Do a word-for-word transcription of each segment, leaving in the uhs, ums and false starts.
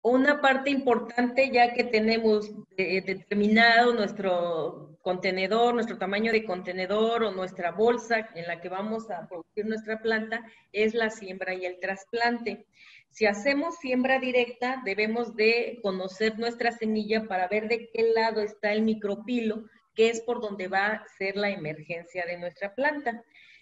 Una parte importante, ya que tenemos eh, determinado nuestro contenedor, nuestro tamaño de contenedor o nuestra bolsa en la que vamos a producir nuestra planta, es la siembra y el trasplante. Si hacemos siembra directa, debemos de conocer nuestra semilla para ver de qué lado está el micropilo, que es por donde va a ser la emergencia de nuestra planta.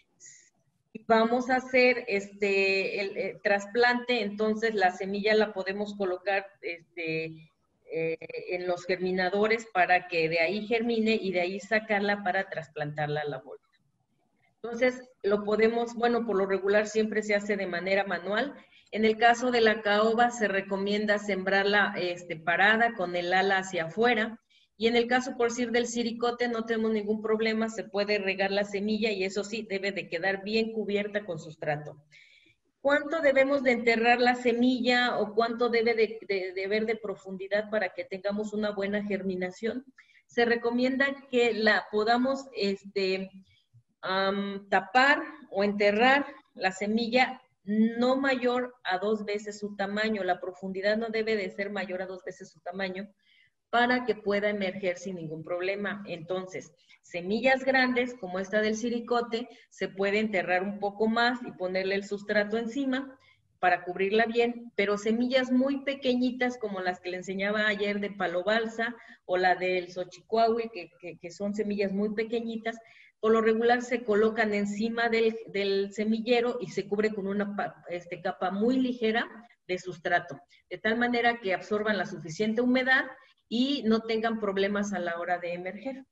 Vamos a hacer este el, el trasplante, entonces la semilla la podemos colocar este, eh, en los germinadores para que de ahí germine y de ahí sacarla para trasplantarla a la bolsa. Entonces lo podemos, bueno, por lo regular siempre se hace de manera manual. En el caso de la caoba se recomienda sembrarla este, parada con el ala hacia afuera. Y en el caso, por decir, del siricote, no tenemos ningún problema, se puede regar la semilla y eso sí, debe de quedar bien cubierta con sustrato. ¿Cuánto debemos de enterrar la semilla o cuánto debe de, de, de haber de profundidad para que tengamos una buena germinación? Se recomienda que la podamos este, um, tapar o enterrar la semilla no mayor a dos veces su tamaño. La profundidad no debe de ser mayor a dos veces su tamaño, para que pueda emerger sin ningún problema. Entonces, semillas grandes, como esta del siricote, se puede enterrar un poco más y ponerle el sustrato encima para cubrirla bien, pero semillas muy pequeñitas, como las que le enseñaba ayer de palo balsa, o la del xochicuahui, que, que, que son semillas muy pequeñitas, por lo regular se colocan encima del, del semillero y se cubre con una este, capa muy ligera de sustrato, de tal manera que absorban la suficiente humedad y no tengan problemas a la hora de emerger.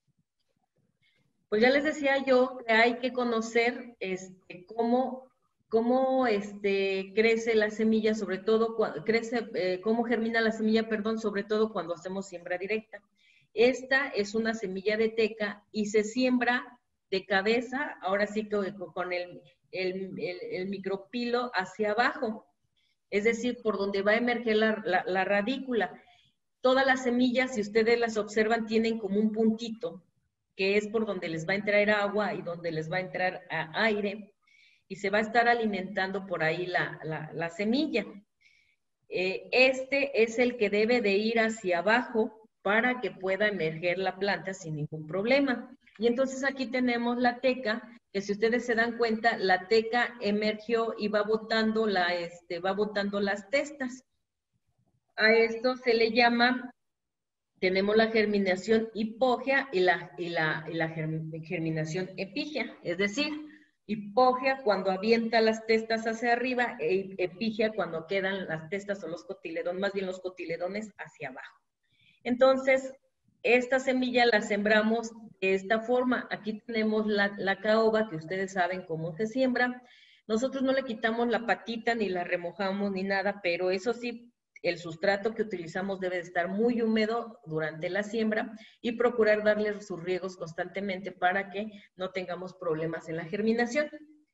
Pues ya les decía yo que hay que conocer este, cómo, cómo este, crece la semilla, sobre todo cuando crece, eh, cómo germina la semilla, perdón, sobre todo cuando hacemos siembra directa. Esta es una semilla de teca y se siembra de cabeza, ahora sí que con el, el, el, el micropilo hacia abajo, es decir, por donde va a emerger la, la, la radícula. Todas las semillas, si ustedes las observan, tienen como un puntito, que es por donde les va a entrar agua y donde les va a entrar aire, y se va a estar alimentando por ahí la, la, la semilla. Eh, este es el que debe de ir hacia abajo para que pueda emerger la planta sin ningún problema. Y entonces aquí tenemos la teca, que si ustedes se dan cuenta, la teca emergió y va botando, la, este, va botando las testas. A esto se le llama, tenemos la germinación hipógea y la, y la, y la germinación epígea, es decir, hipógea cuando avienta las testas hacia arriba e epígea cuando quedan las testas o los cotiledones, más bien los cotiledones hacia abajo. Entonces, esta semilla la sembramos de esta forma. Aquí tenemos la, la caoba, que ustedes saben cómo se siembra. Nosotros no le quitamos la patita, ni la remojamos, ni nada, pero eso sí, el sustrato que utilizamos debe de estar muy húmedo durante la siembra y procurar darle sus riegos constantemente para que no tengamos problemas en la germinación.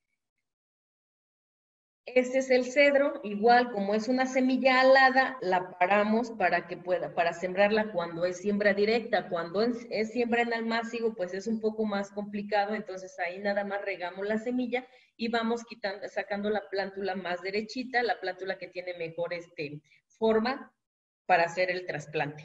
Este es el cedro, igual como es una semilla alada, la paramos para que pueda, para sembrarla cuando es siembra directa. Cuando es, es siembra en almácigo, pues es un poco más complicado, entonces ahí nada más regamos la semilla y vamos quitando, sacando la plántula más derechita, la plántula que tiene mejor este, forma para hacer el trasplante.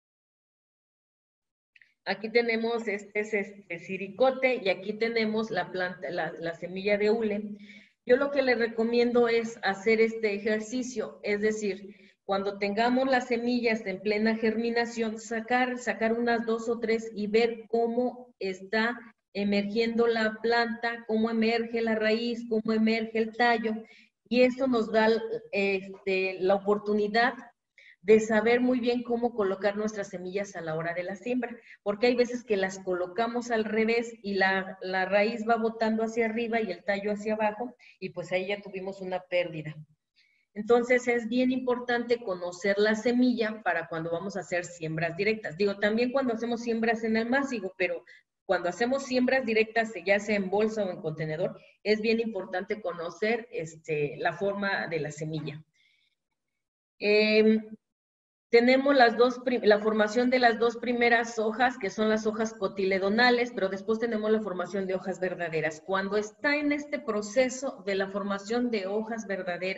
Aquí tenemos este, es este siricote y aquí tenemos la planta, la, la semilla de hule. Yo lo que les recomiendo es hacer este ejercicio, es decir, cuando tengamos las semillas en plena germinación, sacar, sacar unas dos o tres y ver cómo está emergiendo la planta, cómo emerge la raíz, cómo emerge el tallo. Y esto nos da este, la oportunidad de saber muy bien cómo colocar nuestras semillas a la hora de la siembra, porque hay veces que las colocamos al revés y la, la raíz va botando hacia arriba y el tallo hacia abajo, y pues ahí ya tuvimos una pérdida. Entonces es bien importante conocer la semilla para cuando vamos a hacer siembras directas. Digo, también cuando hacemos siembras en almácigo, pero cuando hacemos siembras directas, ya sea en bolsa o en contenedor, es bien importante conocer este, la forma de la semilla. Eh, Tenemos las dos, la formación de las dos primeras hojas, que son las hojas cotiledonales, pero después tenemos la formación de hojas verdaderas. Cuando está en este proceso de la formación de hojas verdaderas,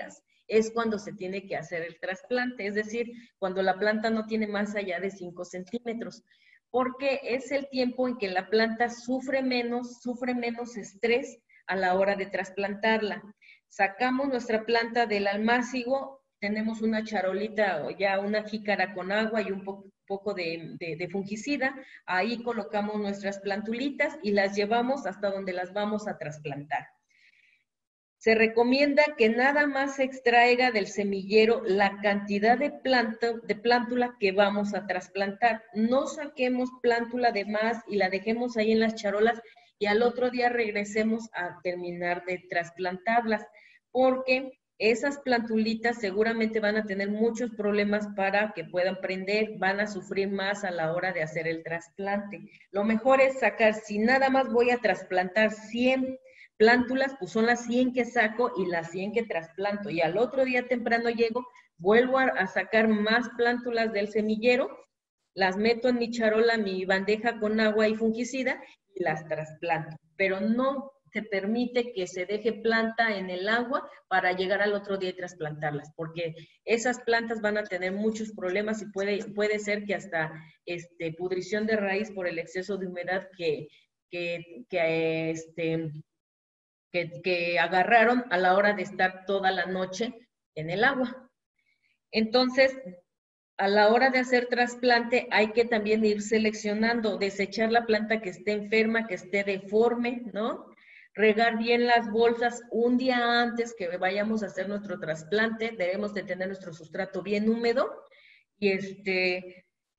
es cuando se tiene que hacer el trasplante, es decir, cuando la planta no tiene más allá de cinco centímetros, porque es el tiempo en que la planta sufre menos, sufre menos estrés a la hora de trasplantarla. Sacamos nuestra planta del almácigo, tenemos una charolita o ya una jícara con agua y un po poco de, de, de fungicida, ahí colocamos nuestras plantulitas y las llevamos hasta donde las vamos a trasplantar. Se recomienda que nada más se extraiga del semillero la cantidad de, planta, de plántula que vamos a trasplantar. No saquemos plántula de más y la dejemos ahí en las charolas y al otro día regresemos a terminar de trasplantarlas, porque esas plantulitas seguramente van a tener muchos problemas para que puedan prender, van a sufrir más a la hora de hacer el trasplante. Lo mejor es sacar, si nada más voy a trasplantar cien plántulas, pues son las cien que saco y las cien que trasplanto. Y al otro día temprano llego, vuelvo a, a sacar más plántulas del semillero, las meto en mi charola, mi bandeja con agua y fungicida y las trasplanto. Pero no se permite que se deje planta en el agua para llegar al otro día y trasplantarlas, porque esas plantas van a tener muchos problemas y puede, puede ser que hasta este, pudrición de raíz por el exceso de humedad que, que, que, este, que, que agarraron a la hora de estar toda la noche en el agua. Entonces, a la hora de hacer trasplante hay que también ir seleccionando, desechar la planta que esté enferma, que esté deforme, ¿no? Regar bien las bolsas un día antes que vayamos a hacer nuestro trasplante, debemos de tener nuestro sustrato bien húmedo y este,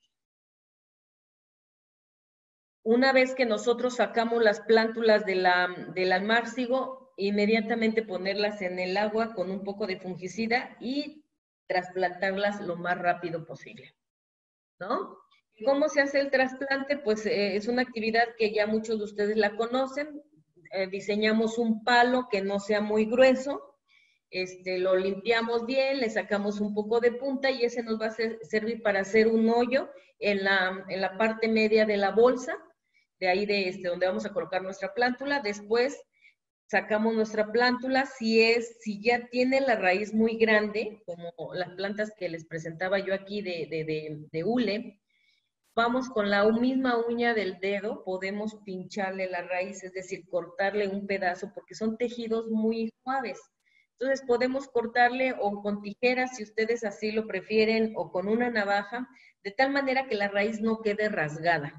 una vez que nosotros sacamos las plántulas de la, del almácigo, inmediatamente ponerlas en el agua con un poco de fungicida y trasplantarlas lo más rápido posible, ¿no? ¿Cómo se hace el trasplante? Pues eh, es una actividad que ya muchos de ustedes la conocen. Eh, diseñamos un palo que no sea muy grueso, este, lo limpiamos bien, le sacamos un poco de punta y ese nos va a ser, servir para hacer un hoyo en la, en la parte media de la bolsa, de ahí de este, donde vamos a colocar nuestra plántula. Después sacamos nuestra plántula, si, es, si ya tiene la raíz muy grande, como las plantas que les presentaba yo aquí de, de, de, de hule, vamos con la misma uña del dedo, podemos pincharle la raíz, es decir, cortarle un pedazo, porque son tejidos muy suaves. Entonces podemos cortarle o con tijeras, si ustedes así lo prefieren, o con una navaja, de tal manera que la raíz no quede rasgada.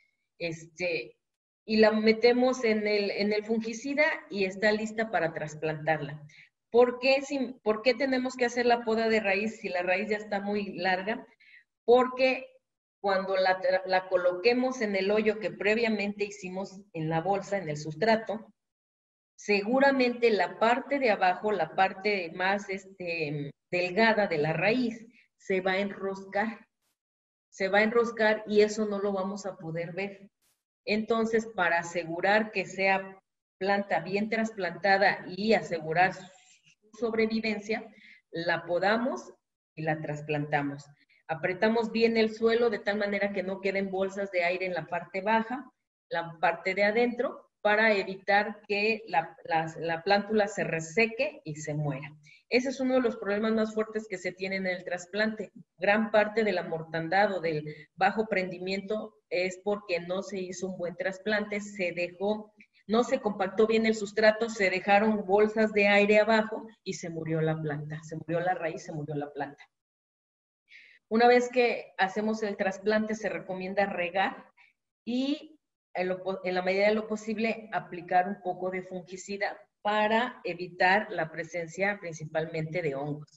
Este, y la metemos en el, en el fungicida y está lista para trasplantarla. ¿Por qué, si, ¿Por qué tenemos que hacer la poda de raíz si la raíz ya está muy larga? Porque cuando la, la coloquemos en el hoyo que previamente hicimos en la bolsa, en el sustrato, seguramente la parte de abajo, la parte más este, delgada de la raíz, se va a enroscar. Se va a enroscar y eso no lo vamos a poder ver. Entonces, para asegurar que sea planta bien trasplantada y asegurar su sobrevivencia, la podamos y la trasplantamos. Apretamos bien el suelo de tal manera que no queden bolsas de aire en la parte baja, la parte de adentro, para evitar que la, la, la plántula se reseque y se muera. Ese es uno de los problemas más fuertes que se tienen en el trasplante. Gran parte de la mortandad o del bajo prendimiento es porque no se hizo un buen trasplante, se dejó, no se compactó bien el sustrato, se dejaron bolsas de aire abajo y se murió la planta, se murió la raíz, se murió la planta. Una vez que hacemos el trasplante se recomienda regar y en, lo, en la medida de lo posible aplicar un poco de fungicida para evitar la presencia principalmente de hongos.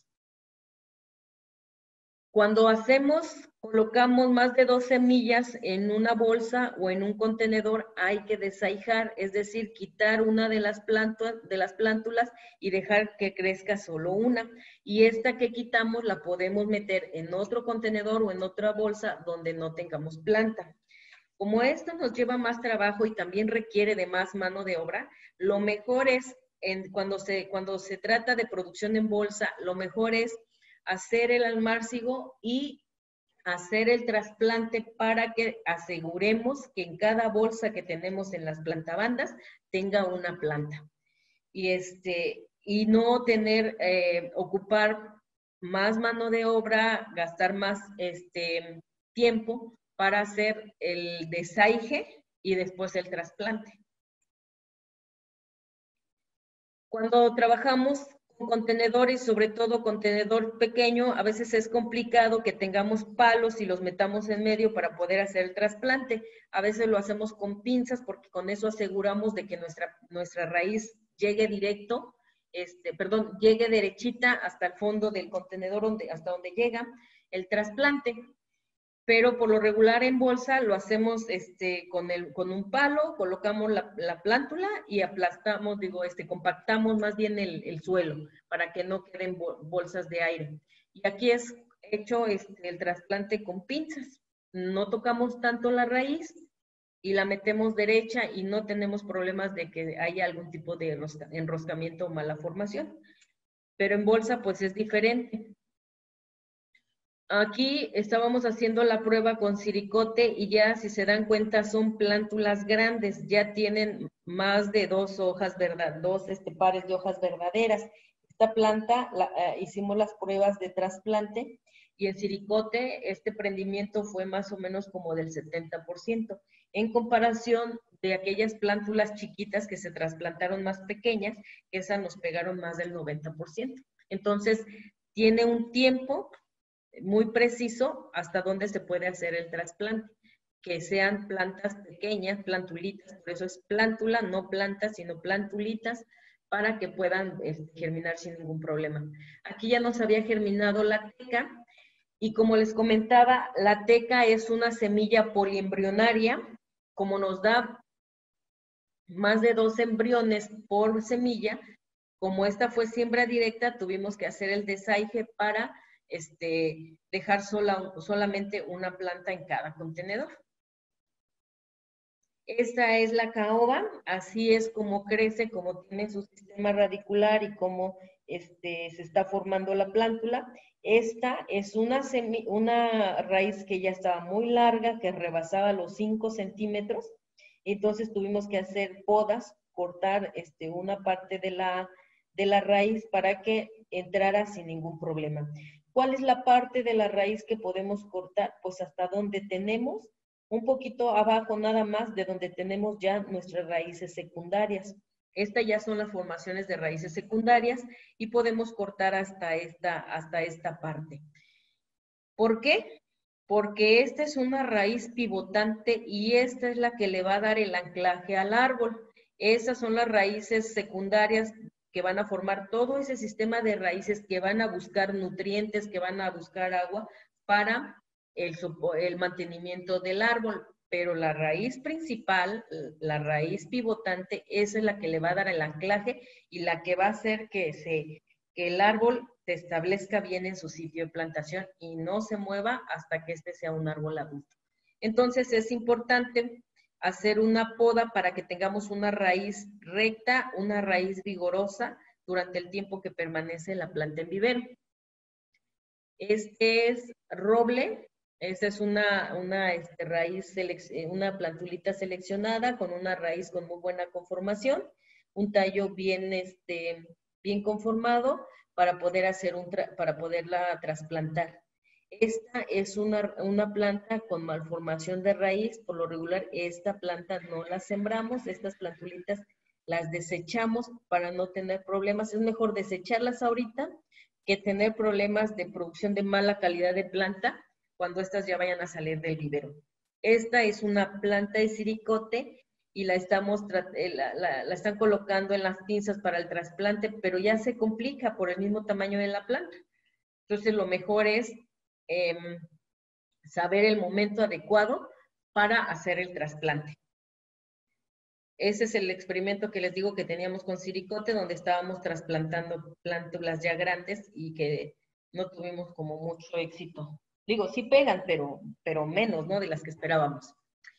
Cuando hacemos, colocamos más de dos semillas en una bolsa o en un contenedor, hay que desaijar, es decir, quitar una de las, plantas, de las plántulas y dejar que crezca solo una. Y esta que quitamos la podemos meter en otro contenedor o en otra bolsa donde no tengamos planta. Como esto nos lleva más trabajo y también requiere de más mano de obra, lo mejor es, en, cuando, se, cuando se trata de producción en bolsa, lo mejor es hacer el almácigo y hacer el trasplante para que aseguremos que en cada bolsa que tenemos en las plantabandas tenga una planta. Y, este, y no tener, eh, ocupar más mano de obra, gastar más este, tiempo para hacer el desaige y después el trasplante. Cuando trabajamos con contenedores, sobre todo contenedor pequeño, a veces es complicado que tengamos palos y los metamos en medio para poder hacer el trasplante. A veces lo hacemos con pinzas porque con eso aseguramos de que nuestra, nuestra raíz llegue directo, este, perdón, llegue derechita hasta el fondo del contenedor, donde, hasta donde llega el trasplante. Pero por lo regular en bolsa lo hacemos este, con, el, con un palo, colocamos la, la plántula y aplastamos, digo, este, compactamos más bien el, el suelo para que no queden bolsas de aire. Y aquí es hecho este, el trasplante con pinzas. No tocamos tanto la raíz y la metemos derecha y no tenemos problemas de que haya algún tipo de enrosca, enroscamiento o mala formación. Pero en bolsa pues es diferente. Aquí estábamos haciendo la prueba con siricote y ya, si se dan cuenta, son plántulas grandes, ya tienen más de dos hojas, verdad, dos este, pares de hojas verdaderas. Esta planta, la, eh, hicimos las pruebas de trasplante y en siricote este prendimiento fue más o menos como del setenta por ciento, en comparación de aquellas plántulas chiquitas que se trasplantaron más pequeñas, que esas nos pegaron más del noventa por ciento. Entonces, tiene un tiempo muy preciso hasta dónde se puede hacer el trasplante, que sean plantas pequeñas, plantulitas, por eso es plántula, no plantas, sino plantulitas, para que puedan este, germinar sin ningún problema. Aquí ya nos había germinado la teca, y como les comentaba, la teca es una semilla poliembrionaria, como nos da más de dos embriones por semilla, como esta fue siembra directa, tuvimos que hacer el desaige para Este, dejar sola, solamente una planta en cada contenedor. Esta es la caoba, así es como crece, como tiene su sistema radicular y cómo este, se está formando la plántula. Esta es una, semi, una raíz que ya estaba muy larga, que rebasaba los cinco centímetros, entonces tuvimos que hacer podas, cortar este, una parte de la, de la raíz para que entrara sin ningún problema. ¿Cuál es la parte de la raíz que podemos cortar? Pues hasta donde tenemos, un poquito abajo nada más de donde tenemos ya nuestras raíces secundarias. Estas ya son las formaciones de raíces secundarias y podemos cortar hasta esta, hasta esta parte. ¿Por qué? Porque esta es una raíz pivotante y esta es la que le va a dar el anclaje al árbol. Esas son las raíces secundarias que van a formar todo ese sistema de raíces que van a buscar nutrientes, que van a buscar agua para el, el mantenimiento del árbol. Pero la raíz principal, la raíz pivotante, esa es la que le va a dar el anclaje y la que va a hacer que, se, que el árbol se establezca bien en su sitio de plantación y no se mueva hasta que este sea un árbol adulto. Entonces es importante hacer una poda para que tengamos una raíz recta, una raíz vigorosa durante el tiempo que permanece la planta en vivero. Este es roble, esta es una, una este, raíz, una plantulita seleccionada con una raíz con muy buena conformación, un tallo bien, este, bien conformado para poder hacer un para poderla trasplantar. Esta es una, una planta con malformación de raíz, por lo regular esta planta no la sembramos, estas plantulitas las desechamos para no tener problemas, es mejor desecharlas ahorita que tener problemas de producción de mala calidad de planta cuando estas ya vayan a salir del vivero. Esta es una planta de siricote y la, estamos, la, la, la están colocando en las pinzas para el trasplante, pero ya se complica por el mismo tamaño de la planta. Entonces lo mejor es eh, saber el momento adecuado para hacer el trasplante. Ese es el experimento que les digo que teníamos con siricote, donde estábamos trasplantando plántulas ya grandes y que no tuvimos como mucho éxito. Digo, sí pegan, pero, pero menos, ¿no? De las que esperábamos.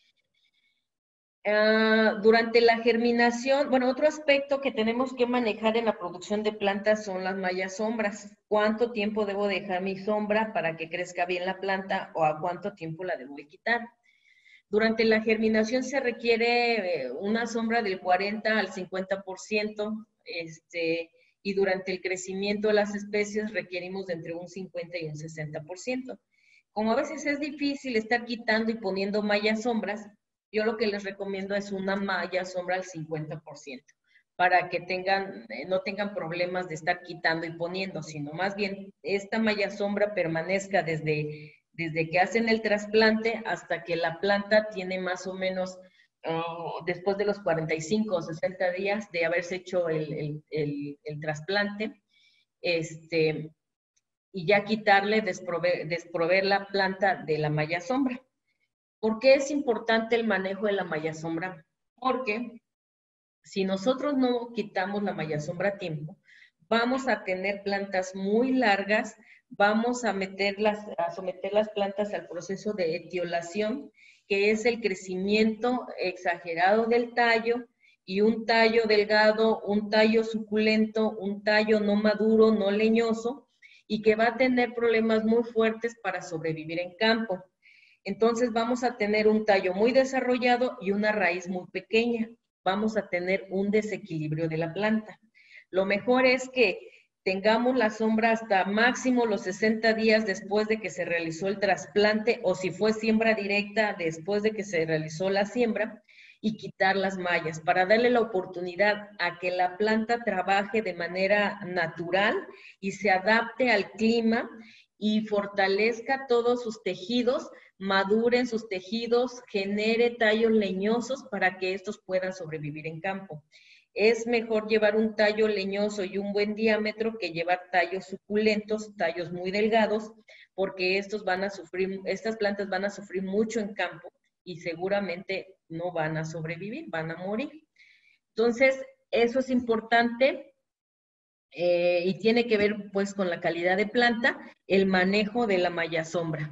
Uh, durante la germinación, bueno, otro aspecto que tenemos que manejar en la producción de plantas son las mallas sombras. ¿Cuánto tiempo debo dejar mi sombra para que crezca bien la planta o a cuánto tiempo la debo de quitar? Durante la germinación se requiere una sombra del cuarenta al cincuenta por ciento, este, y durante el crecimiento de las especies requerimos de entre un cincuenta y un sesenta por ciento. Como a veces es difícil estar quitando y poniendo mallas sombras, yo lo que les recomiendo es una malla sombra al cincuenta por ciento, para que tengan, eh, no tengan problemas de estar quitando y poniendo, sino más bien esta malla sombra permanezca desde, desde que hacen el trasplante hasta que la planta tiene más o menos, uh, después de los cuarenta y cinco o sesenta días de haberse hecho el, el, el, el trasplante, este, y ya quitarle, desprover, desprover la planta de la malla sombra. ¿Por qué es importante el manejo de la malla sombra? Porque si nosotros no quitamos la malla sombra a tiempo, vamos a tener plantas muy largas, vamos a, meterlas, a someter las plantas al proceso de etiolación, que es el crecimiento exagerado del tallo, y un tallo delgado, un tallo suculento, un tallo no maduro, no leñoso, y que va a tener problemas muy fuertes para sobrevivir en campo. Entonces vamos a tener un tallo muy desarrollado y una raíz muy pequeña. Vamos a tener un desequilibrio de la planta. Lo mejor es que tengamos la sombra hasta máximo los sesenta días después de que se realizó el trasplante, o si fue siembra directa, después de que se realizó la siembra, y quitar las mallas para darle la oportunidad a que la planta trabaje de manera natural y se adapte al clima y fortalezca todos sus tejidos, maduren sus tejidos, genere tallos leñosos para que estos puedan sobrevivir en campo. Es mejor llevar un tallo leñoso y un buen diámetro que llevar tallos suculentos, tallos muy delgados, porque estos van a sufrir, estas plantas van a sufrir mucho en campo y seguramente no van a sobrevivir, van a morir. Entonces, eso es importante. Eh, y tiene que ver pues con la calidad de planta, el manejo de la malla sombra.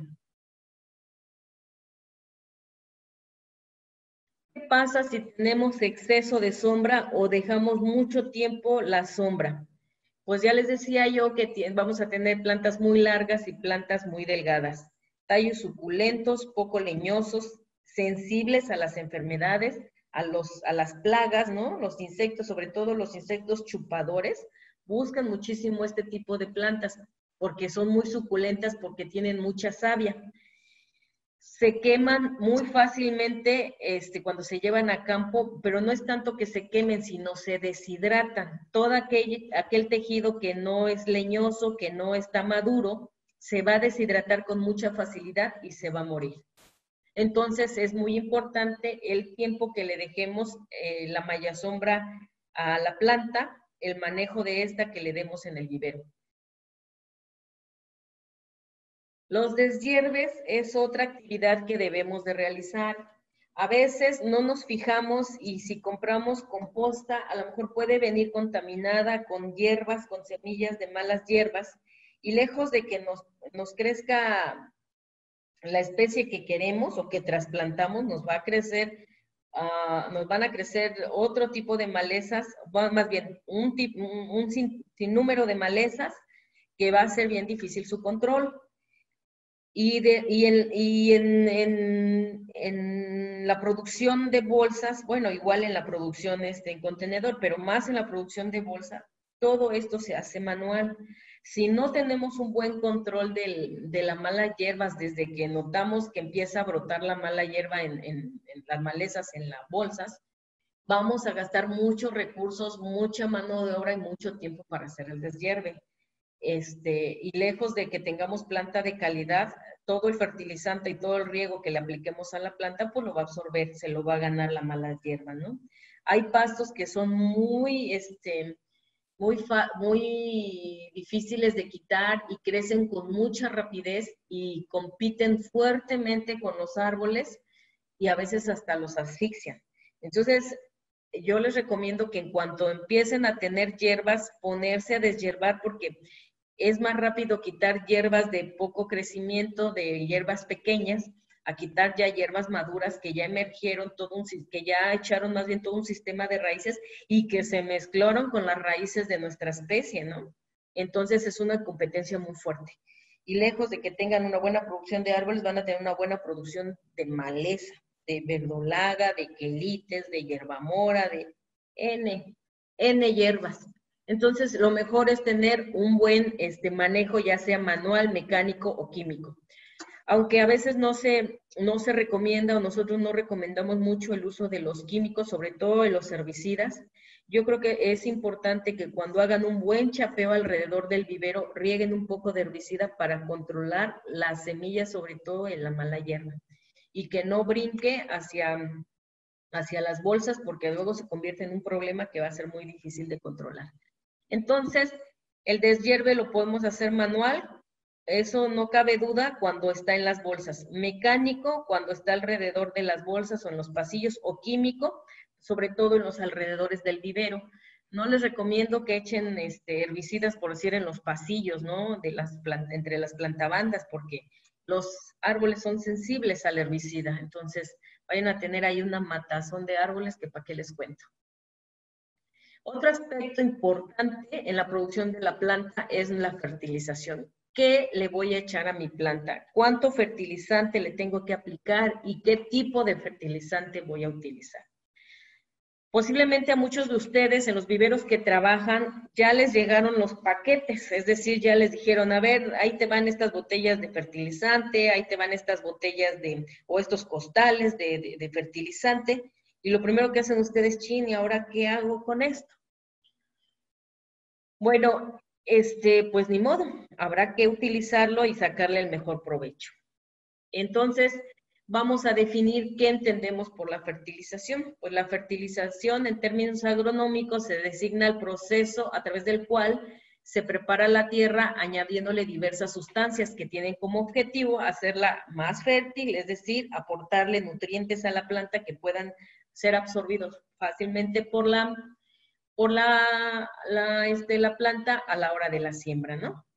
¿Qué pasa si tenemos exceso de sombra o dejamos mucho tiempo la sombra? Pues ya les decía yo que vamos a tener plantas muy largas y plantas muy delgadas, tallos suculentos, poco leñosos, sensibles a las enfermedades, a, los, a las plagas, ¿no? Los insectos, sobre todo los insectos chupadores, buscan muchísimo este tipo de plantas porque son muy suculentas, porque tienen mucha savia. Se queman muy fácilmente este, cuando se llevan a campo, pero no es tanto que se quemen, sino se deshidratan. Todo aquel, aquel tejido que no es leñoso, que no está maduro, se va a deshidratar con mucha facilidad y se va a morir. Entonces es muy importante el tiempo que le dejemos eh, la malla sombra a la planta, el manejo de esta que le demos en el vivero. Los deshierves es otra actividad que debemos de realizar. A veces no nos fijamos y si compramos composta, a lo mejor puede venir contaminada con hierbas, con semillas de malas hierbas, y lejos de que nos, nos crezca la especie que queremos o que trasplantamos, nos va a crecer, uh, nos van a crecer otro tipo de malezas, más bien un, un, un sin, sinnúmero de malezas que va a ser bien difícil su control. Y, de, y, en, y en, en, en la producción de bolsas, bueno, igual en la producción este, en contenedor, pero más en la producción de bolsa, todo esto se hace manual. Si no tenemos un buen control del, de la mala hierbas desde que notamos que empieza a brotar la mala hierba en, en, en las malezas, en las bolsas, vamos a gastar muchos recursos, mucha mano de obra y mucho tiempo para hacer el deshierve. Este, y lejos de que tengamos planta de calidad, todo el fertilizante y todo el riego que le apliquemos a la planta, pues lo va a absorber, se lo va a ganar la mala hierba, ¿no? Hay pastos que son muy, este, muy, fa muy difíciles de quitar y crecen con mucha rapidez y compiten fuertemente con los árboles y a veces hasta los asfixian. Entonces, yo les recomiendo que en cuanto empiecen a tener hierbas, ponerse a deshiervar porque es más rápido quitar hierbas de poco crecimiento, de hierbas pequeñas, a quitar ya hierbas maduras que ya emergieron, todo un, que ya echaron más bien todo un sistema de raíces y que se mezclaron con las raíces de nuestra especie, ¿no? Entonces es una competencia muy fuerte. Y lejos de que tengan una buena producción de árboles, van a tener una buena producción de maleza, de verdolaga, de quelites, de hierbamora, de N, N hierbas. Entonces, lo mejor es tener un buen este, manejo, ya sea manual, mecánico o químico. Aunque a veces no se, no se recomienda o nosotros no recomendamos mucho el uso de los químicos, sobre todo de los herbicidas, yo creo que es importante que cuando hagan un buen chapeo alrededor del vivero, rieguen un poco de herbicida para controlar las semillas, sobre todo en la mala hierba, y que no brinque hacia, hacia las bolsas porque luego se convierte en un problema que va a ser muy difícil de controlar. Entonces, el deshierve lo podemos hacer manual, eso no cabe duda cuando está en las bolsas. Mecánico, cuando está alrededor de las bolsas o en los pasillos, o químico, sobre todo en los alrededores del vivero. No les recomiendo que echen este, herbicidas, por decir, en los pasillos, ¿no? De las entre las plantabandas, porque los árboles son sensibles al herbicida. Entonces, vayan a tener ahí una matazón de árboles que para qué les cuento. Otro aspecto importante en la producción de la planta es la fertilización. ¿Qué le voy a echar a mi planta? ¿Cuánto fertilizante le tengo que aplicar? ¿Y qué tipo de fertilizante voy a utilizar? Posiblemente a muchos de ustedes en los viveros que trabajan ya les llegaron los paquetes, es decir, ya les dijeron, a ver, ahí te van estas botellas de fertilizante, ahí te van estas botellas de, o estos costales de, de, de fertilizante, y lo primero que hacen ustedes, chin, ¿y ahora qué hago con esto? Bueno, este, pues ni modo, habrá que utilizarlo y sacarle el mejor provecho. Entonces, vamos a definir qué entendemos por la fertilización. Pues la fertilización en términos agronómicos se designa el proceso a través del cual se prepara la tierra añadiéndole diversas sustancias que tienen como objetivo hacerla más fértil, es decir, aportarle nutrientes a la planta que puedan ser absorbidos fácilmente por la por la, la, este, la planta a la hora de la siembra, ¿no?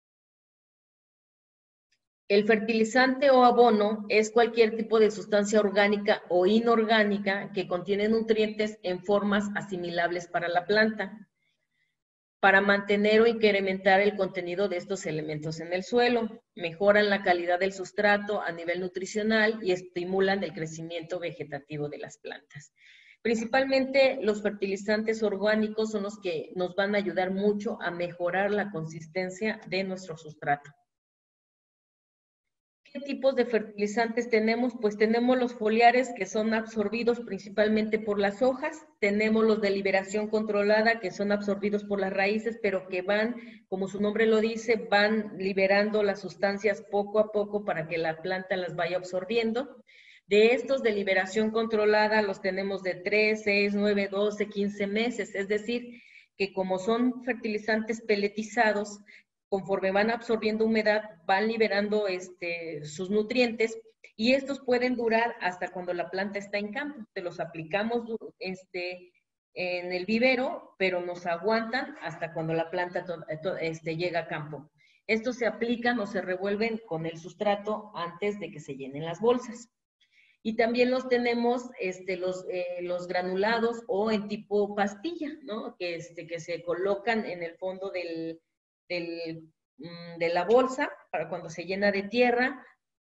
El fertilizante o abono es cualquier tipo de sustancia orgánica o inorgánica que contiene nutrientes en formas asimilables para la planta, para mantener o incrementar el contenido de estos elementos en el suelo, mejoran la calidad del sustrato a nivel nutricional y estimulan el crecimiento vegetativo de las plantas. Principalmente los fertilizantes orgánicos son los que nos van a ayudar mucho a mejorar la consistencia de nuestro sustrato. ¿Qué tipos de fertilizantes tenemos? Pues tenemos los foliares que son absorbidos principalmente por las hojas, tenemos los de liberación controlada que son absorbidos por las raíces, pero que van, como su nombre lo dice, van liberando las sustancias poco a poco para que la planta las vaya absorbiendo. De estos de liberación controlada los tenemos de tres, seis, nueve, doce, quince meses, es decir, que como son fertilizantes peletizados, conforme van absorbiendo humedad, van liberando este, sus nutrientes y estos pueden durar hasta cuando la planta está en campo. Te los aplicamos este, en el vivero, pero nos aguantan hasta cuando la planta to, to, este, llega a campo. Estos se aplican o se revuelven con el sustrato antes de que se llenen las bolsas. Y también los tenemos este, los, eh, los granulados o en tipo pastilla, ¿no? Que, este, que se colocan en el fondo del, del, mm, de la bolsa para cuando se llena de tierra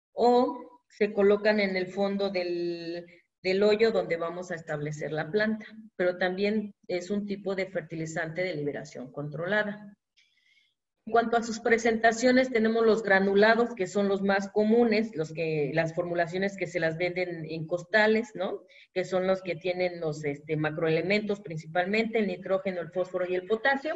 o se colocan en el fondo del, del hoyo donde vamos a establecer la planta. Pero también es un tipo de fertilizante de liberación controlada. En cuanto a sus presentaciones, tenemos los granulados, que son los más comunes, los que, las formulaciones que se las venden en costales, ¿no? Que son los que tienen los este, macroelementos principalmente, el nitrógeno, el fósforo y el potasio.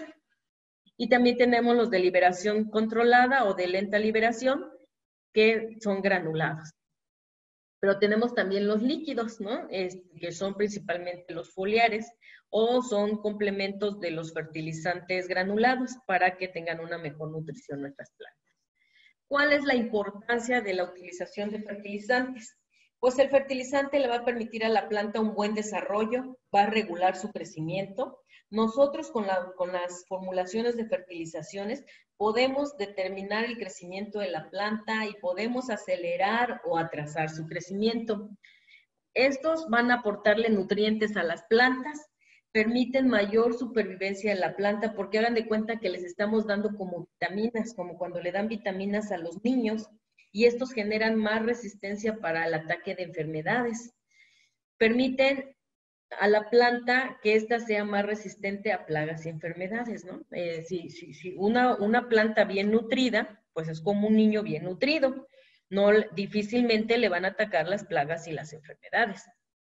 Y también tenemos los de liberación controlada o de lenta liberación, que son granulados. Pero tenemos también los líquidos, ¿no? Es, que son principalmente los foliares o son complementos de los fertilizantes granulados para que tengan una mejor nutrición nuestras plantas. ¿Cuál es la importancia de la utilización de fertilizantes? Pues el fertilizante le va a permitir a la planta un buen desarrollo, va a regular su crecimiento. Nosotros con, la, con las formulaciones de fertilizaciones podemos determinar el crecimiento de la planta y podemos acelerar o atrasar su crecimiento. Estos van a aportarle nutrientes a las plantas, permiten mayor supervivencia de la planta porque hagan de cuenta que les estamos dando como vitaminas, como cuando le dan vitaminas a los niños, y estos generan más resistencia para el ataque de enfermedades. Permiten a la planta que ésta sea más resistente a plagas y enfermedades, ¿no? Eh, si si, si una, una planta bien nutrida, pues es como un niño bien nutrido. No, difícilmente le van a atacar las plagas y las enfermedades.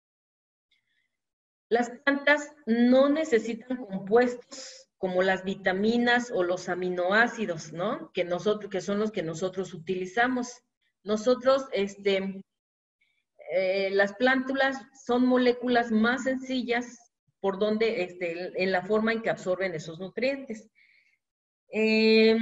Las plantas no necesitan compuestos como las vitaminas o los aminoácidos, ¿no? Que nosotros, que son los que nosotros utilizamos. Nosotros, este, eh, las plántulas son moléculas más sencillas por donde, este, en la forma en que absorben esos nutrientes. Eh,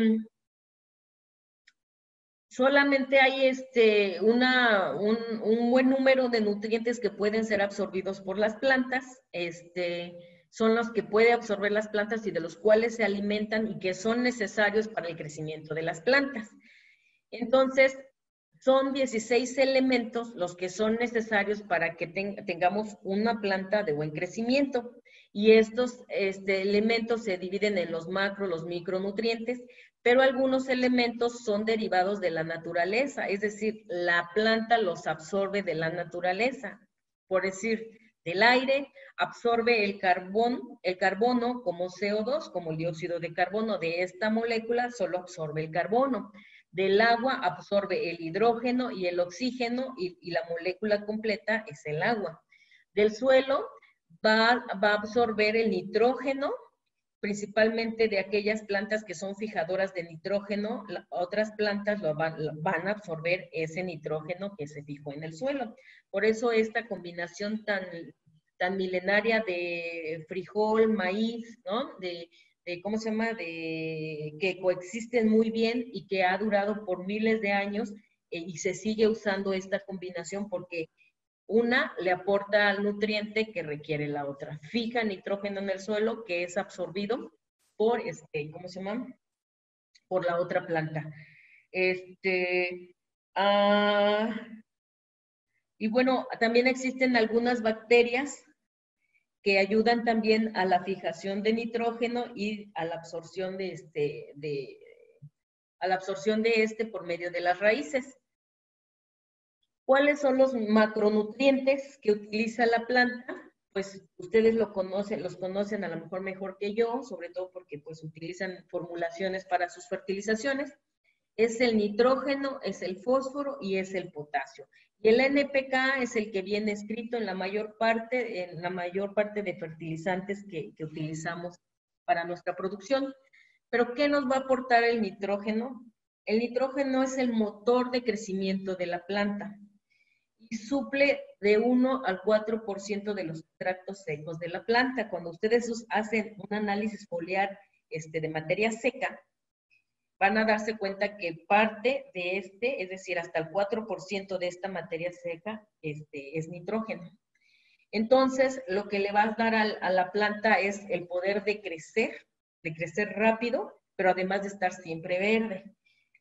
solamente hay este, una, un, un, buen número de nutrientes que pueden ser absorbidos por las plantas, este, son los que puede absorber las plantas y de los cuales se alimentan y que son necesarios para el crecimiento de las plantas. Entonces, son dieciséis elementos los que son necesarios para que ten, tengamos una planta de buen crecimiento. Y estos este, elementos se dividen en los macro, los micronutrientes, pero algunos elementos son derivados de la naturaleza, es decir, la planta los absorbe de la naturaleza. Por decir, del aire absorbe el carbón, el carbono como C O dos, como el dióxido de carbono. De esta molécula solo absorbe el carbono. Del agua absorbe el hidrógeno y el oxígeno y, y la molécula completa es el agua. Del suelo va, va a absorber el nitrógeno, principalmente de aquellas plantas que son fijadoras de nitrógeno. La, otras plantas lo van, lo van a absorber ese nitrógeno que se fijó en el suelo. Por eso esta combinación tan, tan milenaria de frijol, maíz, ¿no? De, de, ¿cómo se llama?, de que coexisten muy bien y que ha durado por miles de años, eh, y se sigue usando esta combinación porque una le aporta al nutriente que requiere la otra. Fija nitrógeno en el suelo que es absorbido por, este, ¿cómo se llama?, por la otra planta. Este, uh, y bueno, también existen algunas bacterias que ayudan también a la fijación de nitrógeno y a la absorción de este, de, a la absorción de este por medio de las raíces. ¿Cuáles son los macronutrientes que utiliza la planta? Pues ustedes lo conocen, los conocen a lo mejor mejor que yo, sobre todo porque pues utilizan formulaciones para sus fertilizaciones. Es el nitrógeno, es el fósforo y es el potasio. Y el N P K es el que viene escrito en la mayor parte, en la mayor parte de fertilizantes que, que utilizamos para nuestra producción. ¿Pero qué nos va a aportar el nitrógeno? El nitrógeno es el motor de crecimiento de la planta y suple de uno al cuatro por ciento de los extractos secos de la planta. Cuando ustedes hacen un análisis foliar este, de materia seca, van a darse cuenta que parte de este, es decir, hasta el cuatro por ciento de esta materia seca, este, es nitrógeno. Entonces, lo que le va a dar a, a la planta es el poder de crecer, de crecer rápido, pero además de estar siempre verde.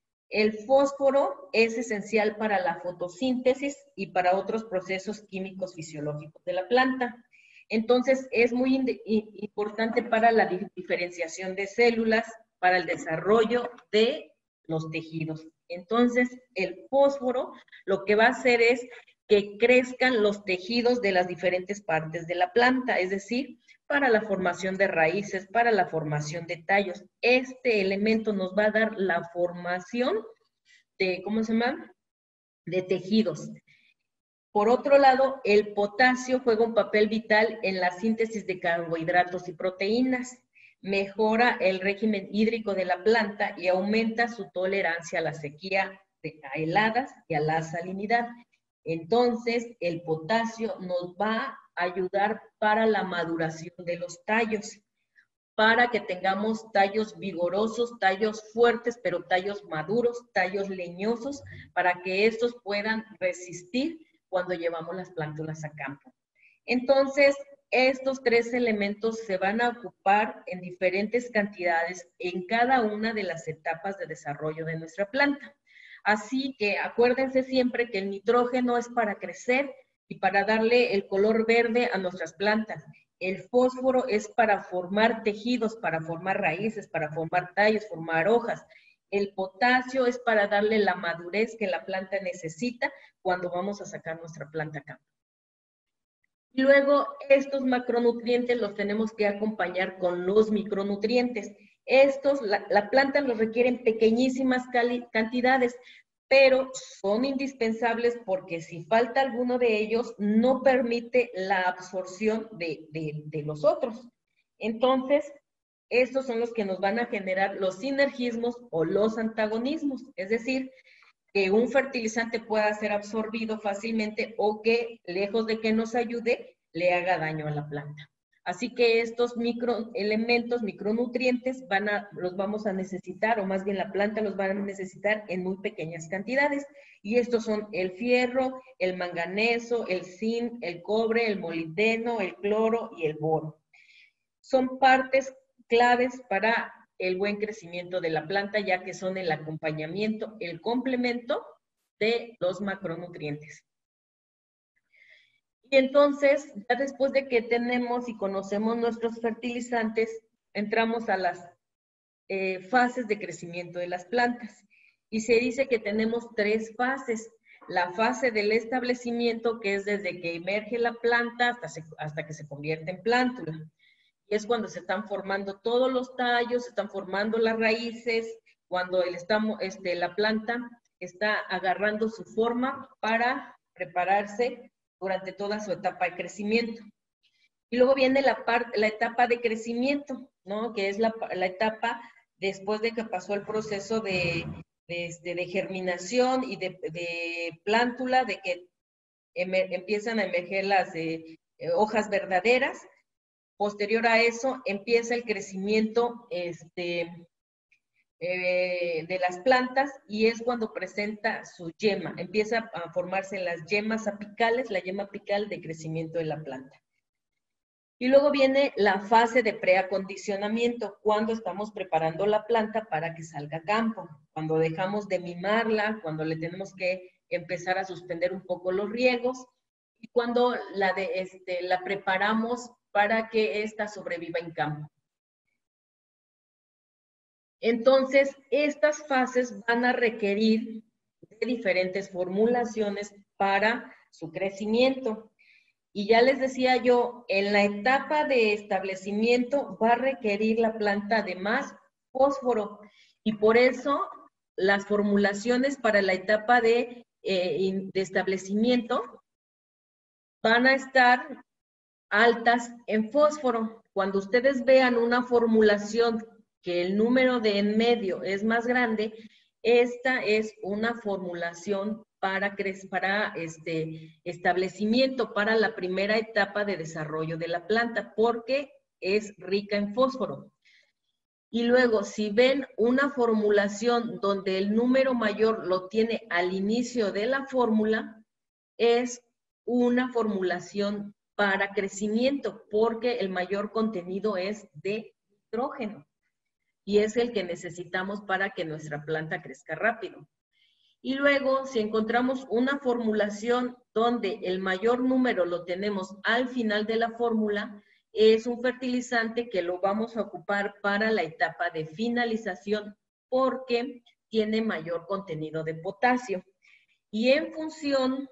El fósforo es esencial para la fotosíntesis y para otros procesos químicos fisiológicos de la planta. Entonces, es muy importante para la diferenciación de células, para el desarrollo de los tejidos. Entonces, el fósforo lo que va a hacer es que crezcan los tejidos de las diferentes partes de la planta, es decir, para la formación de raíces, para la formación de tallos. Este elemento nos va a dar la formación de, ¿cómo se llama?, de tejidos. Por otro lado, el potasio juega un papel vital en la síntesis de carbohidratos y proteínas. Mejora el régimen hídrico de la planta y aumenta su tolerancia a la sequía, a heladas y a la salinidad. Entonces, el potasio nos va a ayudar para la maduración de los tallos, para que tengamos tallos vigorosos, tallos fuertes, pero tallos maduros, tallos leñosos, para que estos puedan resistir cuando llevamos las plántulas a campo. Entonces, estos tres elementos se van a ocupar en diferentes cantidades en cada una de las etapas de desarrollo de nuestra planta. Así que acuérdense siempre que el nitrógeno es para crecer y para darle el color verde a nuestras plantas. El fósforo es para formar tejidos, para formar raíces, para formar tallos, formar hojas. El potasio es para darle la madurez que la planta necesita cuando vamos a sacar nuestra planta a campo. Y luego estos macronutrientes los tenemos que acompañar con los micronutrientes. Estos, la, la planta los requiere en pequeñísimas cantidades, pero son indispensables porque si falta alguno de ellos, no permite la absorción de, de, de los otros. Entonces, estos son los que nos van a generar los sinergismos o los antagonismos, es decir, que un fertilizante pueda ser absorbido fácilmente o que, lejos de que nos ayude, le haga daño a la planta. Así que estos microelementos, micronutrientes, van a, los vamos a necesitar, o más bien la planta los va a necesitar en muy pequeñas cantidades. Y estos son el fierro, el manganeso, el zinc, el cobre, el molibdeno, el cloro y el boro. Son partes claves para el buen crecimiento de la planta, ya que son el acompañamiento, el complemento de los macronutrientes. Y entonces, ya después de que tenemos y conocemos nuestros fertilizantes, entramos a las eh, fases de crecimiento de las plantas. Y se dice que tenemos tres fases. La fase del establecimiento, que es desde que emerge la planta hasta, se, hasta que se convierte en plántula. Y es cuando se están formando todos los tallos, se están formando las raíces, cuando el estamos, este, la planta está agarrando su forma para prepararse durante toda su etapa de crecimiento. Y luego viene la, parte, la etapa de crecimiento, ¿no? Que es la, la etapa después de que pasó el proceso de, de, este, de germinación y de, de plántula, de que emer, empiezan a emerger las eh, hojas verdaderas. Posterior a eso empieza el crecimiento este, eh, de las plantas y es cuando presenta su yema. Empieza a formarse en las yemas apicales, la yema apical de crecimiento de la planta. Y luego viene la fase de preacondicionamiento, cuando estamos preparando la planta para que salga a campo, cuando dejamos de mimarla, cuando le tenemos que empezar a suspender un poco los riegos y cuando la, de, este, la preparamos para que ésta sobreviva en campo. Entonces, estas fases van a requerir de diferentes formulaciones para su crecimiento. Y ya les decía yo, en la etapa de establecimiento va a requerir la planta de más fósforo. Y por eso las formulaciones para la etapa de, eh, de establecimiento van a estar altas en fósforo. Cuando ustedes vean una formulación que el número de en medio es más grande, esta es una formulación para, para este establecimiento, para la primera etapa de desarrollo de la planta, porque es rica en fósforo. Y luego, si ven una formulación donde el número mayor lo tiene al inicio de la fórmula, es una formulación para crecimiento, porque el mayor contenido es de nitrógeno y es el que necesitamos para que nuestra planta crezca rápido. Y luego, si encontramos una formulación donde el mayor número lo tenemos al final de la fórmula, es un fertilizante que lo vamos a ocupar para la etapa de finalización porque tiene mayor contenido de potasio. Y en función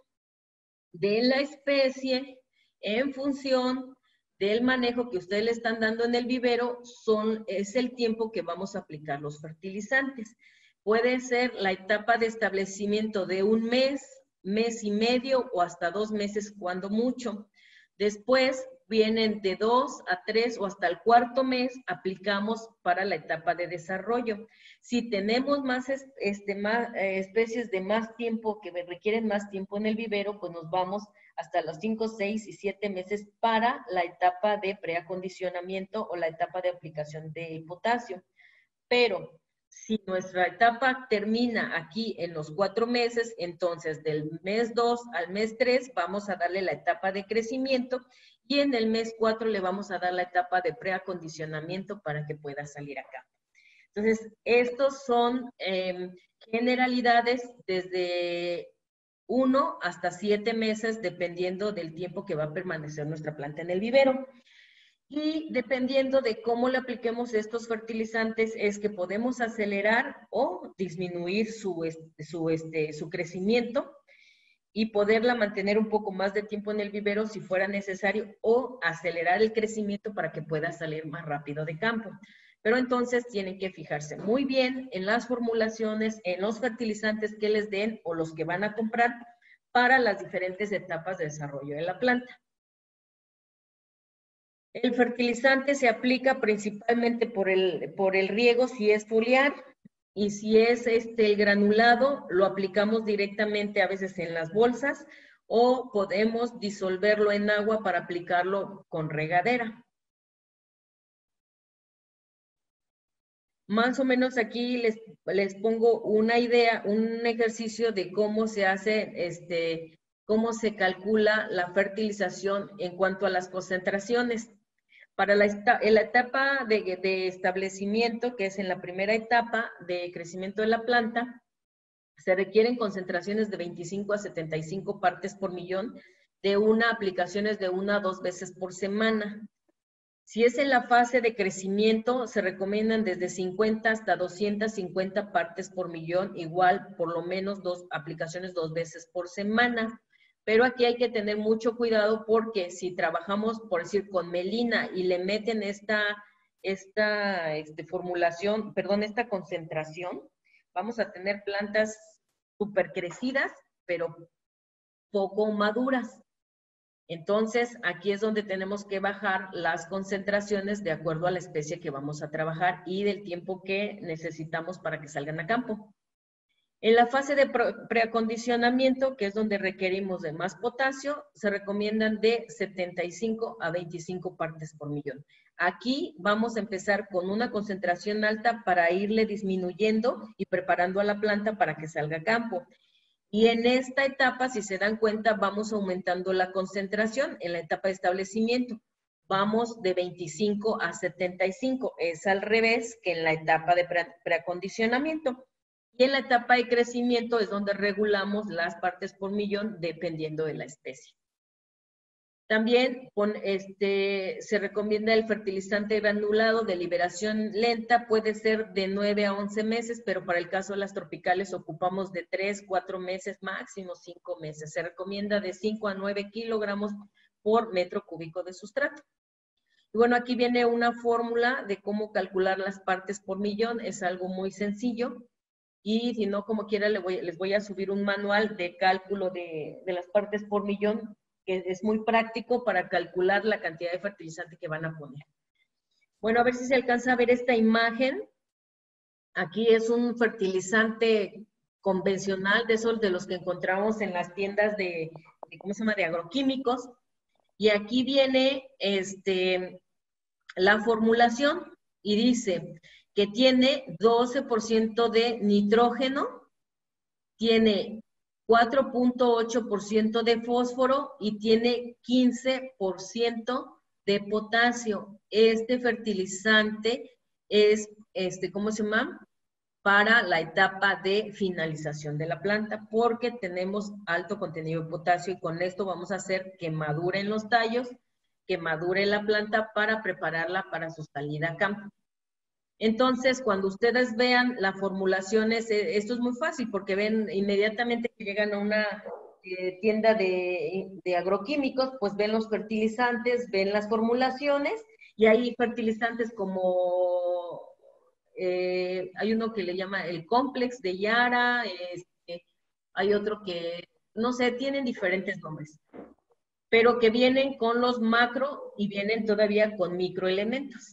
de la especie, en función del manejo que ustedes le están dando en el vivero, son, es el tiempo que vamos a aplicar los fertilizantes. Puede ser la etapa de establecimiento de un mes, mes y medio o hasta dos meses cuando mucho. Después vienen de dos a tres o hasta el cuarto mes, aplicamos para la etapa de desarrollo. Si tenemos más, este, más eh, especies de más tiempo, que requieren más tiempo en el vivero, pues nos vamos hasta los cinco, seis y siete meses para la etapa de preacondicionamiento o la etapa de aplicación de potasio. Pero si nuestra etapa termina aquí en los cuatro meses, entonces del mes dos al mes tres vamos a darle la etapa de crecimiento y en el mes cuatro le vamos a dar la etapa de preacondicionamiento para que pueda salir acá. Entonces, estos son eh, generalidades desde uno hasta siete meses, dependiendo del tiempo que va a permanecer nuestra planta en el vivero. Y dependiendo de cómo le apliquemos estos fertilizantes, es que podemos acelerar o disminuir su, su, este, su crecimiento. y poderla mantener un poco más de tiempo en el vivero si fuera necesario o acelerar el crecimiento para que pueda salir más rápido de campo. Pero entonces tienen que fijarse muy bien en las formulaciones, en los fertilizantes que les den o los que van a comprar para las diferentes etapas de desarrollo de la planta. El fertilizante se aplica principalmente por el, por el riego si es foliar, y si es este, el granulado, lo aplicamos directamente a veces en las bolsas o podemos disolverlo en agua para aplicarlo con regadera. Más o menos aquí les, les pongo una idea, un ejercicio de cómo se hace, este, cómo se calcula la fertilización en cuanto a las concentraciones. Para la, en la etapa de, de establecimiento, que es en la primera etapa de crecimiento de la planta, se requieren concentraciones de veinticinco a setenta y cinco partes por millón, de una aplicaciones de una a dos veces por semana. Si es en la fase de crecimiento, se recomiendan desde cincuenta hasta doscientas cincuenta partes por millón, igual por lo menos dos aplicaciones dos veces por semana. Pero aquí hay que tener mucho cuidado porque si trabajamos, por decir, con melina y le meten esta, esta este, formulación, perdón, esta concentración, vamos a tener plantas súper crecidas, pero poco maduras. Entonces, aquí es donde tenemos que bajar las concentraciones de acuerdo a la especie que vamos a trabajar y del tiempo que necesitamos para que salgan a campo. En la fase de preacondicionamiento, que es donde requerimos de más potasio, se recomiendan de setenta y cinco a veinticinco partes por millón. Aquí vamos a empezar con una concentración alta para irle disminuyendo y preparando a la planta para que salga a campo. Y en esta etapa, si se dan cuenta, vamos aumentando la concentración en la etapa de establecimiento. Vamos de veinticinco a setenta y cinco. Es al revés que en la etapa de preacondicionamiento. Y en la etapa de crecimiento es donde regulamos las partes por millón dependiendo de la especie. También con este, se recomienda el fertilizante granulado de liberación lenta, puede ser de nueve a once meses, pero para el caso de las tropicales ocupamos de tres, cuatro meses, máximo cinco meses. Se recomienda de cinco a nueve kilogramos por metro cúbico de sustrato. Y bueno, aquí viene una fórmula de cómo calcular las partes por millón, es algo muy sencillo. Y si no, como quiera, les voy, les voy a subir un manual de cálculo de, de las partes por millón, que es muy práctico para calcular la cantidad de fertilizante que van a poner. Bueno, a ver si se alcanza a ver esta imagen. Aquí es un fertilizante convencional, de esos de los que encontramos en las tiendas de, de ¿cómo se llama?, de agroquímicos. Y aquí viene este, la formulación y dice que tiene doce por ciento de nitrógeno, tiene cuatro punto ocho por ciento de fósforo y tiene quince por ciento de potasio. Este fertilizante es, este, ¿cómo se llama?, para la etapa de finalización de la planta, porque tenemos alto contenido de potasio y con esto vamos a hacer que maduren los tallos, que madure la planta para prepararla para su salida a campo. Entonces, cuando ustedes vean las formulaciones, eh, esto es muy fácil porque ven inmediatamente que llegan a una eh, tienda de, de agroquímicos, pues ven los fertilizantes, ven las formulaciones y hay fertilizantes como, eh, hay uno que le llama el Complex de Yara, este, hay otro que, no sé, tienen diferentes nombres, pero que vienen con los macro y vienen todavía con microelementos.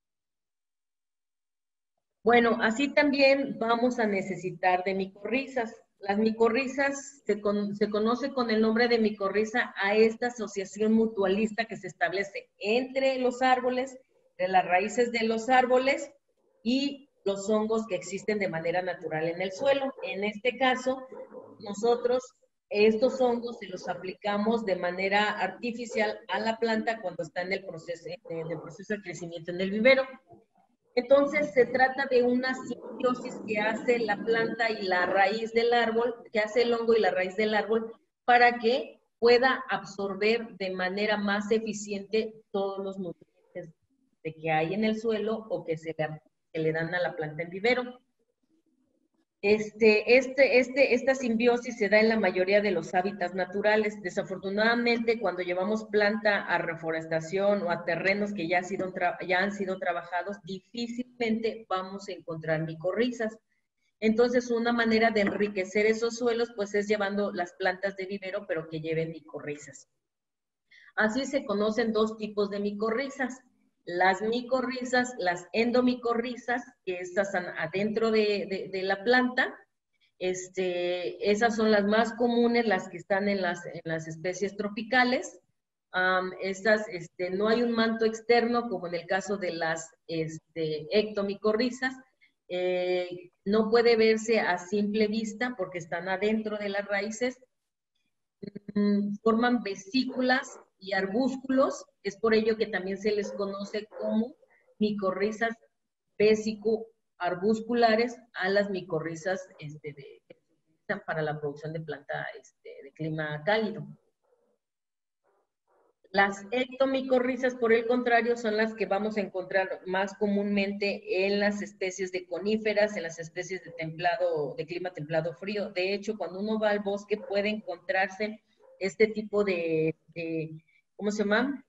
Bueno, así también vamos a necesitar de micorrizas. Las micorrizas se, con, se conoce con el nombre de micorriza a esta asociación mutualista que se establece entre los árboles, de las raíces de los árboles y los hongos que existen de manera natural en el suelo. En este caso, nosotros estos hongos se los aplicamos de manera artificial a la planta cuando está en el proceso, en el proceso de crecimiento en el vivero. Entonces, se trata de una simbiosis que hace la planta y la raíz del árbol, que hace el hongo y la raíz del árbol, para que pueda absorber de manera más eficiente todos los nutrientes de que hay en el suelo o que se le, que le dan a la planta en vivero. Este, este, este, esta simbiosis se da en la mayoría de los hábitats naturales. Desafortunadamente, cuando llevamos planta a reforestación o a terrenos que ya, ha sido ya han sido trabajados, difícilmente vamos a encontrar micorrizas. Entonces, una manera de enriquecer esos suelos, pues es llevando las plantas de vivero, pero que lleven micorrizas. Así se conocen dos tipos de micorrizas. Las micorrizas, las endomicorrizas, que estas están adentro de, de, de la planta. Este, esas son las más comunes, las que están en las, en las especies tropicales. Um, estas, este, no hay un manto externo, como en el caso de las este, ectomicorrizas. Eh, no puede verse a simple vista porque están adentro de las raíces. Mm, forman vesículas y arbúsculos, es por ello que también se les conoce como micorrizas vésico-arbusculares a las micorrizas este, de, que se utilizan para la producción de planta este, de clima cálido. Las ectomicorrizas, por el contrario, son las que vamos a encontrar más comúnmente en las especies de coníferas, en las especies de templado, de clima templado frío. De hecho, cuando uno va al bosque puede encontrarse este tipo de, de ¿cómo se llama?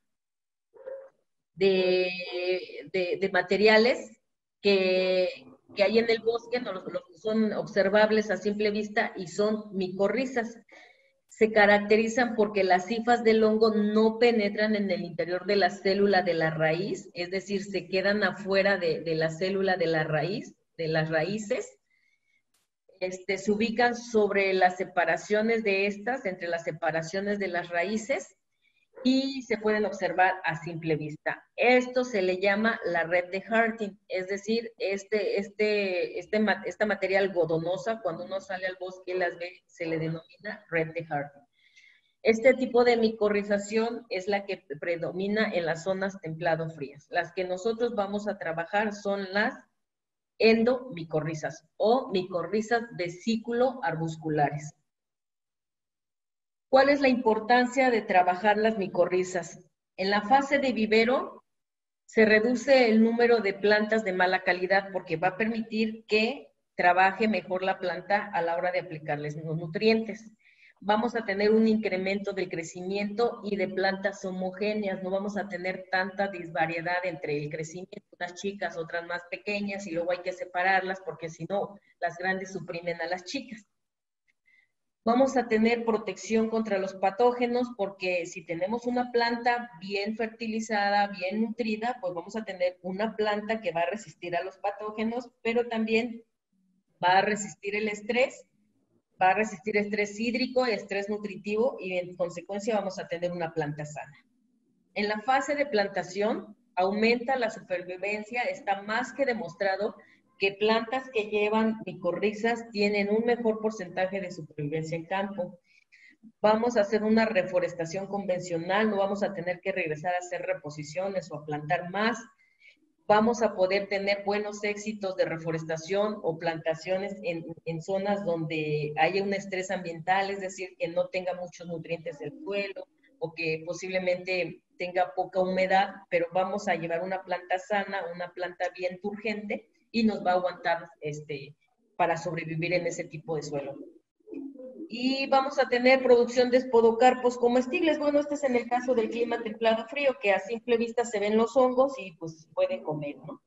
De, de, de materiales que, que, hay en el bosque, no, los, los son observables a simple vista y son micorrizas. Se caracterizan porque las hifas del hongo no penetran en el interior de la célula de la raíz, es decir, se quedan afuera de, de la célula de la raíz, de las raíces. Este, se ubican sobre las separaciones de estas, entre las separaciones de las raíces, y se pueden observar a simple vista. Esto se le llama la red de Harting, es decir, este, este, este, esta materia algodonosa, cuando uno sale al bosque y las ve, se le denomina red de Harting. Este tipo de micorrización es la que predomina en las zonas templado-frías. Las que nosotros vamos a trabajar son las endomicorrizas o micorrizas vesículo-arbusculares. ¿Cuál es la importancia de trabajar las micorrizas? En la fase de vivero se reduce el número de plantas de mala calidad porque va a permitir que trabaje mejor la planta a la hora de aplicarles los nutrientes. Vamos a tener un incremento del crecimiento y de plantas homogéneas, no vamos a tener tanta disvariedad entre el crecimiento, unas chicas, otras más pequeñas, y luego hay que separarlas porque si no, las grandes suprimen a las chicas. Vamos a tener protección contra los patógenos porque si tenemos una planta bien fertilizada, bien nutrida, pues vamos a tener una planta que va a resistir a los patógenos, pero también va a resistir el estrés, va a resistir estrés hídrico, estrés nutritivo y en consecuencia vamos a tener una planta sana. En la fase de plantación aumenta la supervivencia, está más que demostrado que plantas que llevan micorrizas tienen un mejor porcentaje de supervivencia en campo. Vamos a hacer una reforestación convencional, no vamos a tener que regresar a hacer reposiciones o a plantar más. Vamos a poder tener buenos éxitos de reforestación o plantaciones en, en zonas donde haya un estrés ambiental, es decir, que no tenga muchos nutrientes del suelo o que posiblemente tenga poca humedad, pero vamos a llevar una planta sana, una planta bien turgente y nos va a aguantar este, para sobrevivir en ese tipo de suelo. Y vamos a tener producción de espodocarpos comestibles. Bueno, este es en el caso del clima templado frío, que a simple vista se ven los hongos y pues pueden comer, ¿no?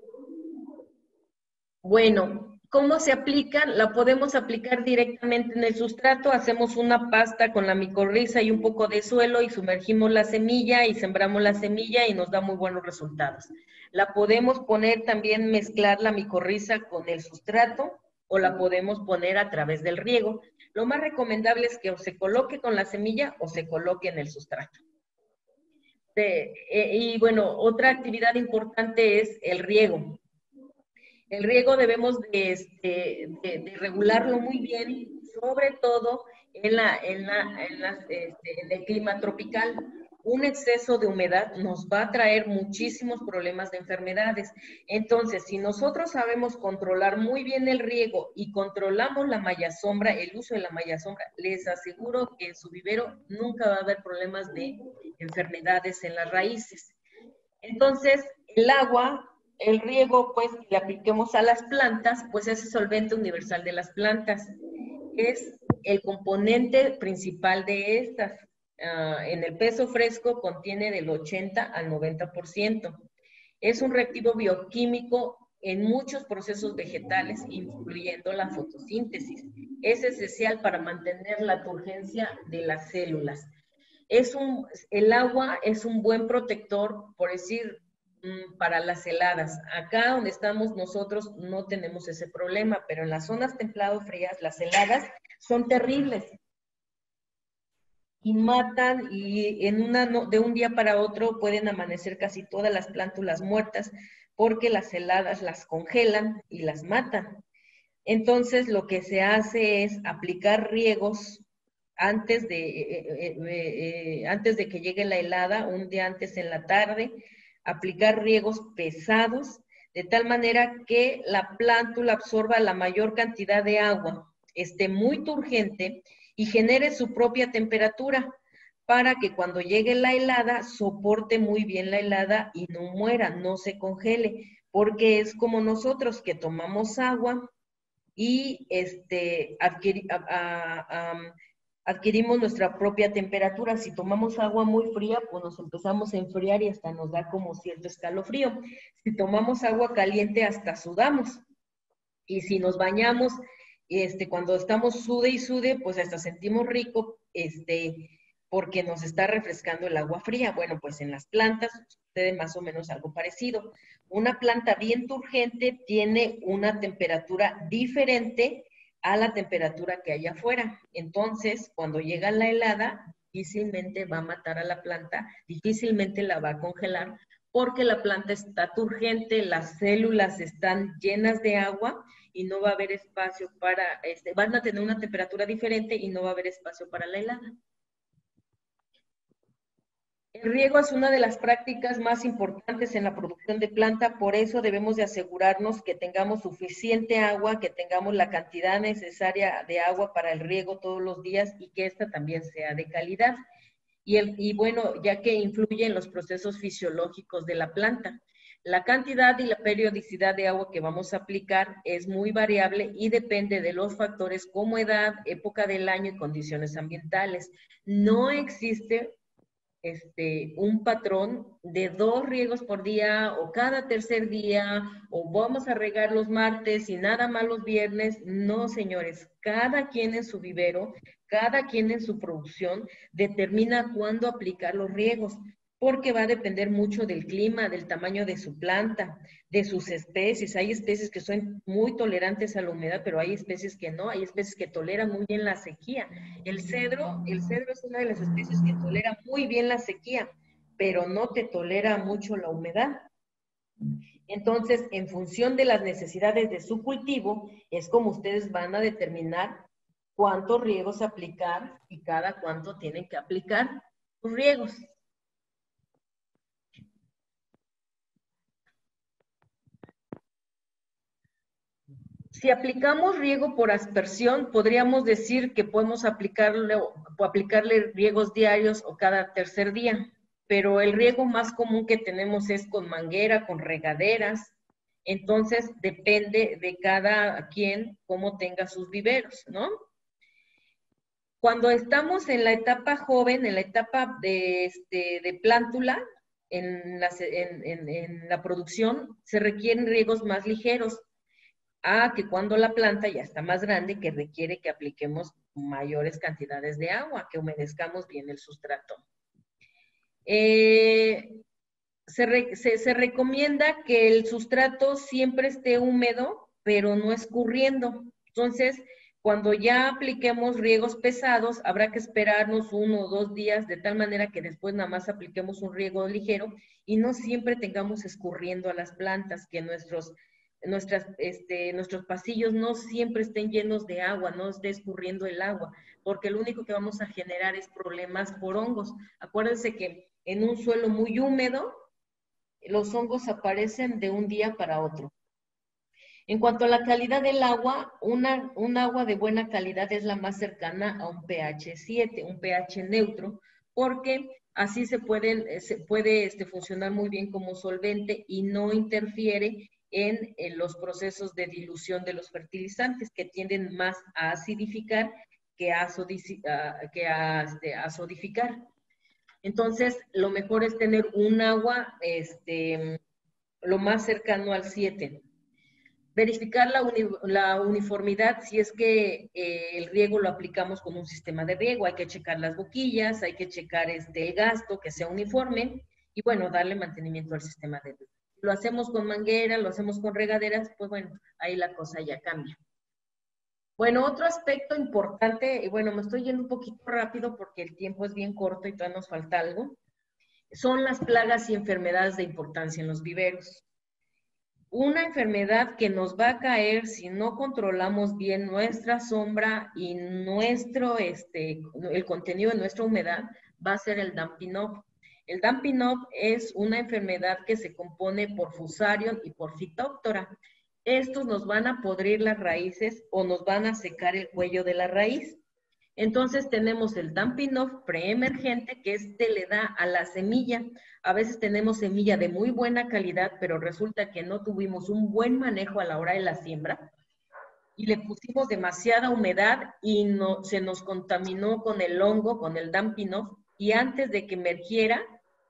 Bueno, ¿cómo se aplican? La podemos aplicar directamente en el sustrato. Hacemos una pasta con la micorriza y un poco de suelo y sumergimos la semilla y sembramos la semilla y nos da muy buenos resultados. La podemos poner también, mezclar la micorriza con el sustrato o la podemos poner a través del riego. Lo más recomendable es que o se coloque con la semilla o se coloque en el sustrato. De, eh, y bueno, otra actividad importante es el riego. El riego debemos de, este, de, de regularlo muy bien, sobre todo en, la, en, la, en, la, este, en el clima tropical. Un exceso de humedad nos va a traer muchísimos problemas de enfermedades. Entonces, si nosotros sabemos controlar muy bien el riego y controlamos la malla sombra, el uso de la malla sombra, les aseguro que en su vivero nunca va a haber problemas de enfermedades en las raíces. Entonces, el agua el riego, pues, que le apliquemos a las plantas, pues es el solvente universal de las plantas. Es el componente principal de estas. Uh, en el peso fresco contiene del ochenta al noventa por ciento. Es un reactivo bioquímico en muchos procesos vegetales, incluyendo la fotosíntesis. Es esencial para mantener la turgencia de las células. Es un, el agua es un buen protector, por decir, para las heladas. Acá donde estamos nosotros no tenemos ese problema, pero en las zonas templado frías las heladas son terribles y matan, y en una, de un día para otro pueden amanecer casi todas las plántulas muertas porque las heladas las congelan y las matan. Entonces lo que se hace es aplicar riegos antes de, eh, eh, eh, antes de que llegue la helada, un día antes en la tarde, aplicar riegos pesados, de tal manera que la plántula absorba la mayor cantidad de agua, esté muy turgente y genere su propia temperatura, para que cuando llegue la helada soporte muy bien la helada y no muera, no se congele, porque es como nosotros que tomamos agua y este, adquirir, a, a, a, adquirimos nuestra propia temperatura. Si tomamos agua muy fría, pues nos empezamos a enfriar y hasta nos da como cierto escalofrío. Si tomamos agua caliente, hasta sudamos. Y si nos bañamos, este, cuando estamos sude y sude, pues hasta sentimos rico, este, porque nos está refrescando el agua fría. Bueno, pues en las plantas sucede más o menos algo parecido. Una planta bien turgente tiene una temperatura diferente a la temperatura que hay afuera. Entonces, cuando llega la helada, difícilmente va a matar a la planta, difícilmente la va a congelar, porque la planta está turgente, las células están llenas de agua y no va a haber espacio para, este, van a tener una temperatura diferente y no va a haber espacio para la helada. El riego es una de las prácticas más importantes en la producción de planta, por eso debemos de asegurarnos que tengamos suficiente agua, que tengamos la cantidad necesaria de agua para el riego todos los días y que esta también sea de calidad. Y, el, y bueno, ya que influye en los procesos fisiológicos de la planta. La cantidad y la periodicidad de agua que vamos a aplicar es muy variable y depende de los factores como edad, época del año y condiciones ambientales. No existe Este, un patrón de dos riegos por día o cada tercer día o vamos a regar los martes y nada más los viernes. No, señores, cada quien en su vivero, cada quien en su producción determina cuándo aplicar los riegos, porque va a depender mucho del clima, del tamaño de su planta, de sus especies. Hay especies que son muy tolerantes a la humedad, pero hay especies que no, hay especies que toleran muy bien la sequía. El cedro, el cedro es una de las especies que tolera muy bien la sequía, pero no te tolera mucho la humedad. Entonces, en función de las necesidades de su cultivo, es como ustedes van a determinar cuántos riegos aplicar y cada cuánto tienen que aplicar los riegos. Si aplicamos riego por aspersión, podríamos decir que podemos aplicarle, aplicarle riegos diarios o cada tercer día, pero el riego más común que tenemos es con manguera, con regaderas. Entonces, depende de cada quien cómo tenga sus viveros, ¿no? Cuando estamos en la etapa joven, en la etapa de, este, de plántula, en la, en, en, en la producción, se requieren riegos más ligeros, a que cuando la planta ya está más grande, que requiere que apliquemos mayores cantidades de agua, que humedezcamos bien el sustrato. Eh, se, re, se, se recomienda que el sustrato siempre esté húmedo, pero no escurriendo. Entonces, cuando ya apliquemos riegos pesados, habrá que esperarnos uno o dos días, de tal manera que después nada más apliquemos un riego ligero y no siempre tengamos escurriendo a las plantas, que nuestros Nuestras, este, nuestros pasillos no siempre estén llenos de agua, no esté escurriendo el agua, porque lo único que vamos a generar es problemas por hongos. Acuérdense que en un suelo muy húmedo, los hongos aparecen de un día para otro. En cuanto a la calidad del agua, una, un agua de buena calidad es la más cercana a un pH siete, un pH neutro, porque Así se, pueden, se puede este, funcionar muy bien como solvente y no interfiere en, en los procesos de dilución de los fertilizantes que tienden más a acidificar que a, sodici, a, que a, este, a sodificar. Entonces, lo mejor es tener un agua este, lo más cercano al siete. Verificar la, uni, la uniformidad si es que eh, el riego lo aplicamos con un sistema de riego. Hay que checar las boquillas, hay que checar este, el gasto, que sea uniforme, y bueno, darle mantenimiento al sistema de riego. Si lo hacemos con manguera, lo hacemos con regaderas, pues bueno, ahí la cosa ya cambia. Bueno, otro aspecto importante, y bueno, me estoy yendo un poquito rápido porque el tiempo es bien corto y todavía nos falta algo, son las plagas y enfermedades de importancia en los viveros. Una enfermedad que nos va a caer si no controlamos bien nuestra sombra y nuestro, este, el contenido de nuestra humedad va a ser el Dumping Off. El Dumping Off es una enfermedad que se compone por Fusarium y por Phytophthora. Estos nos van a podrir las raíces o nos van a secar el cuello de la raíz. Entonces tenemos el Dumping Off preemergente, que este le da a la semilla. A veces tenemos semilla de muy buena calidad, pero resulta que no tuvimos un buen manejo a la hora de la siembra y le pusimos demasiada humedad y no, se nos contaminó con el hongo, con el Dumping Off, y antes de que emergiera,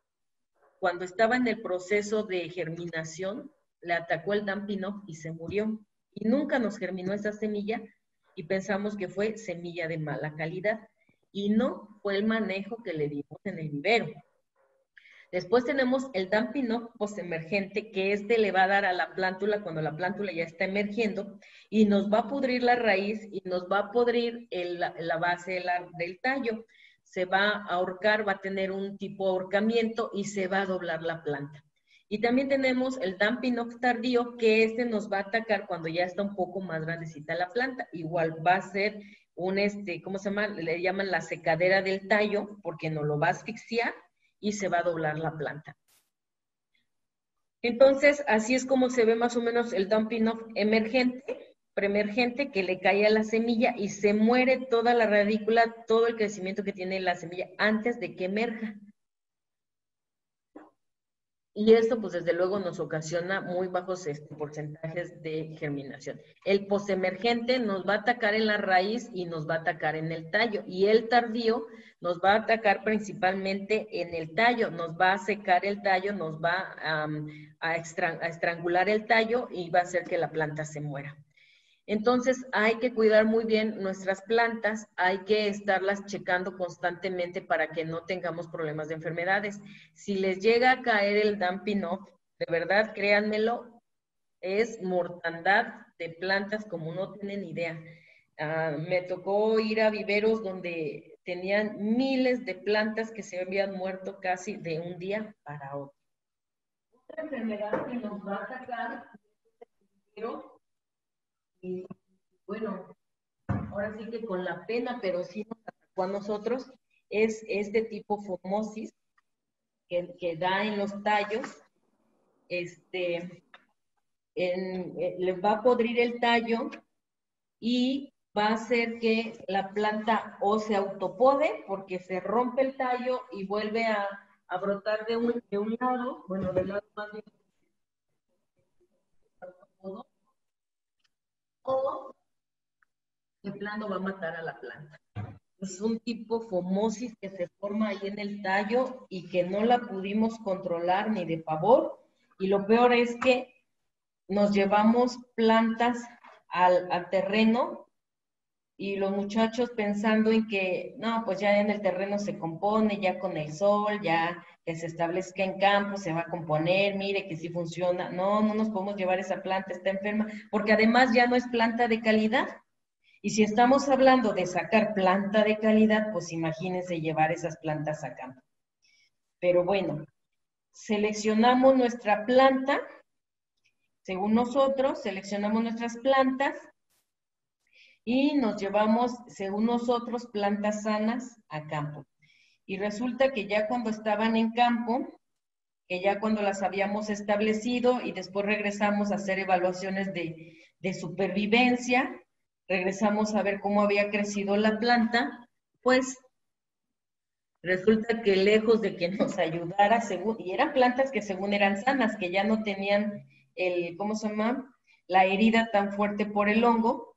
cuando estaba en el proceso de germinación, le atacó el Dumping Off y se murió. Y nunca nos germinó esa semilla, y pensamos que fue semilla de mala calidad, y no, fue el manejo que le dimos en el vivero. Después tenemos el Dumping Off postemergente, que este le va a dar a la plántula cuando la plántula ya está emergiendo, y nos va a pudrir la raíz y nos va a pudrir el, la base de la, del tallo. Se va a ahorcar, va a tener un tipo de ahorcamiento y se va a doblar la planta. Y también tenemos el Dumping Off tardío, que este nos va a atacar cuando ya está un poco más grandecita la planta. Igual va a ser un, este, ¿cómo se llama? Le llaman la secadera del tallo, porque nos lo va a asfixiar y se va a doblar la planta. Entonces, así es como se ve más o menos el Dumping Off emergente, preemergente, que le cae a la semilla y se muere toda la radícula, todo el crecimiento que tiene la semilla antes de que emerja. Y esto, pues desde luego, nos ocasiona muy bajos este, porcentajes de germinación. El postemergente nos va a atacar en la raíz y nos va a atacar en el tallo. Y el tardío nos va a atacar principalmente en el tallo. Nos va a secar el tallo, nos va um, a, extra, a estrangular el tallo y va a hacer que la planta se muera. Entonces hay que cuidar muy bien nuestras plantas, hay que estarlas checando constantemente para que no tengamos problemas de enfermedades. Si les llega a caer el Dumping Off, de verdad, créanmelo, es mortandad de plantas como no tienen idea. Uh, me tocó ir a viveros donde tenían miles de plantas que se habían muerto casi de un día para otro. Otra enfermedad que nos va a atacar, pero y bueno, ahora sí que con la pena, pero sí nos atacó a nosotros, es este tipo fomosis que, que da en los tallos, este, en, eh, les va a podrir el tallo y va a hacer que la planta o se autopode porque se rompe el tallo y vuelve a, a brotar de un, de un lado, bueno, del lado más bien, o de plano va a matar a la planta. Es un tipo fomosis que se forma ahí en el tallo y que no la pudimos controlar ni de favor. Y lo peor es que nos llevamos plantas al, al terreno y los muchachos pensando en que, no, pues ya en el terreno se compone, ya con el sol, ya que se establezca en campo, se va a componer, mire que sí funciona. No, no nos podemos llevar esa planta, está enferma, porque además ya no es planta de calidad. Y si estamos hablando de sacar planta de calidad, pues imagínense llevar esas plantas a campo. Pero bueno, seleccionamos nuestra planta, según nosotros, seleccionamos nuestras plantas y nos llevamos, según nosotros, plantas sanas a campo. Y resulta que ya cuando estaban en campo, que ya cuando las habíamos establecido y después regresamos a hacer evaluaciones de, de supervivencia, regresamos a ver cómo había crecido la planta, pues Resulta que lejos de que nos ayudara, según, y eran plantas que según eran sanas, que ya no tenían el, ¿cómo se llama? La herida tan fuerte por el hongo,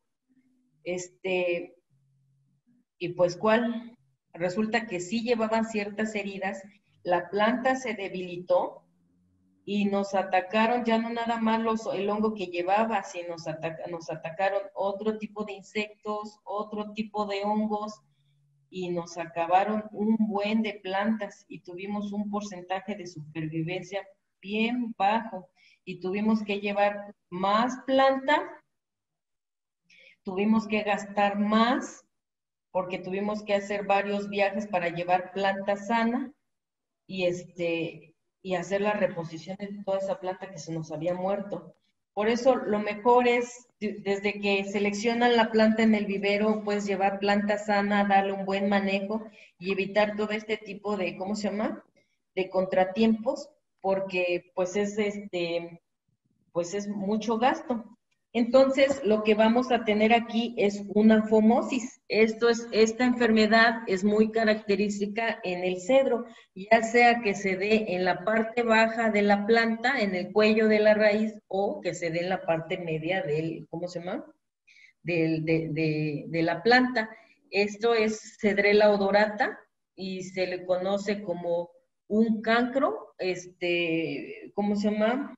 este, y pues cuál, resulta que sí llevaban ciertas heridas, la planta se debilitó y nos atacaron ya no nada más los, el hongo que llevaba, sino nos, ataca, nos atacaron otro tipo de insectos, otro tipo de hongos, y nos acabaron un buen de plantas y tuvimos un porcentaje de supervivencia bien bajo y tuvimos que llevar más planta, tuvimos que gastar más porque tuvimos que hacer varios viajes para llevar planta sana y este y hacer las reposiciones de toda esa planta que se nos había muerto. Por eso lo mejor es, desde que seleccionan la planta en el vivero, pues llevar planta sana, darle un buen manejo y evitar todo este tipo de, ¿cómo se llama? De contratiempos, porque pues es este, pues es mucho gasto. Entonces, lo que vamos a tener aquí es una fomosis. Esto es, esta enfermedad es muy característica en el cedro, ya sea que se dé en la parte baja de la planta, en el cuello de la raíz, o que se dé en la parte media del, ¿cómo se llama? Del, de, de, de la planta. Esto es Cedrela odorata y se le conoce como un cancro, este, ¿cómo se llama?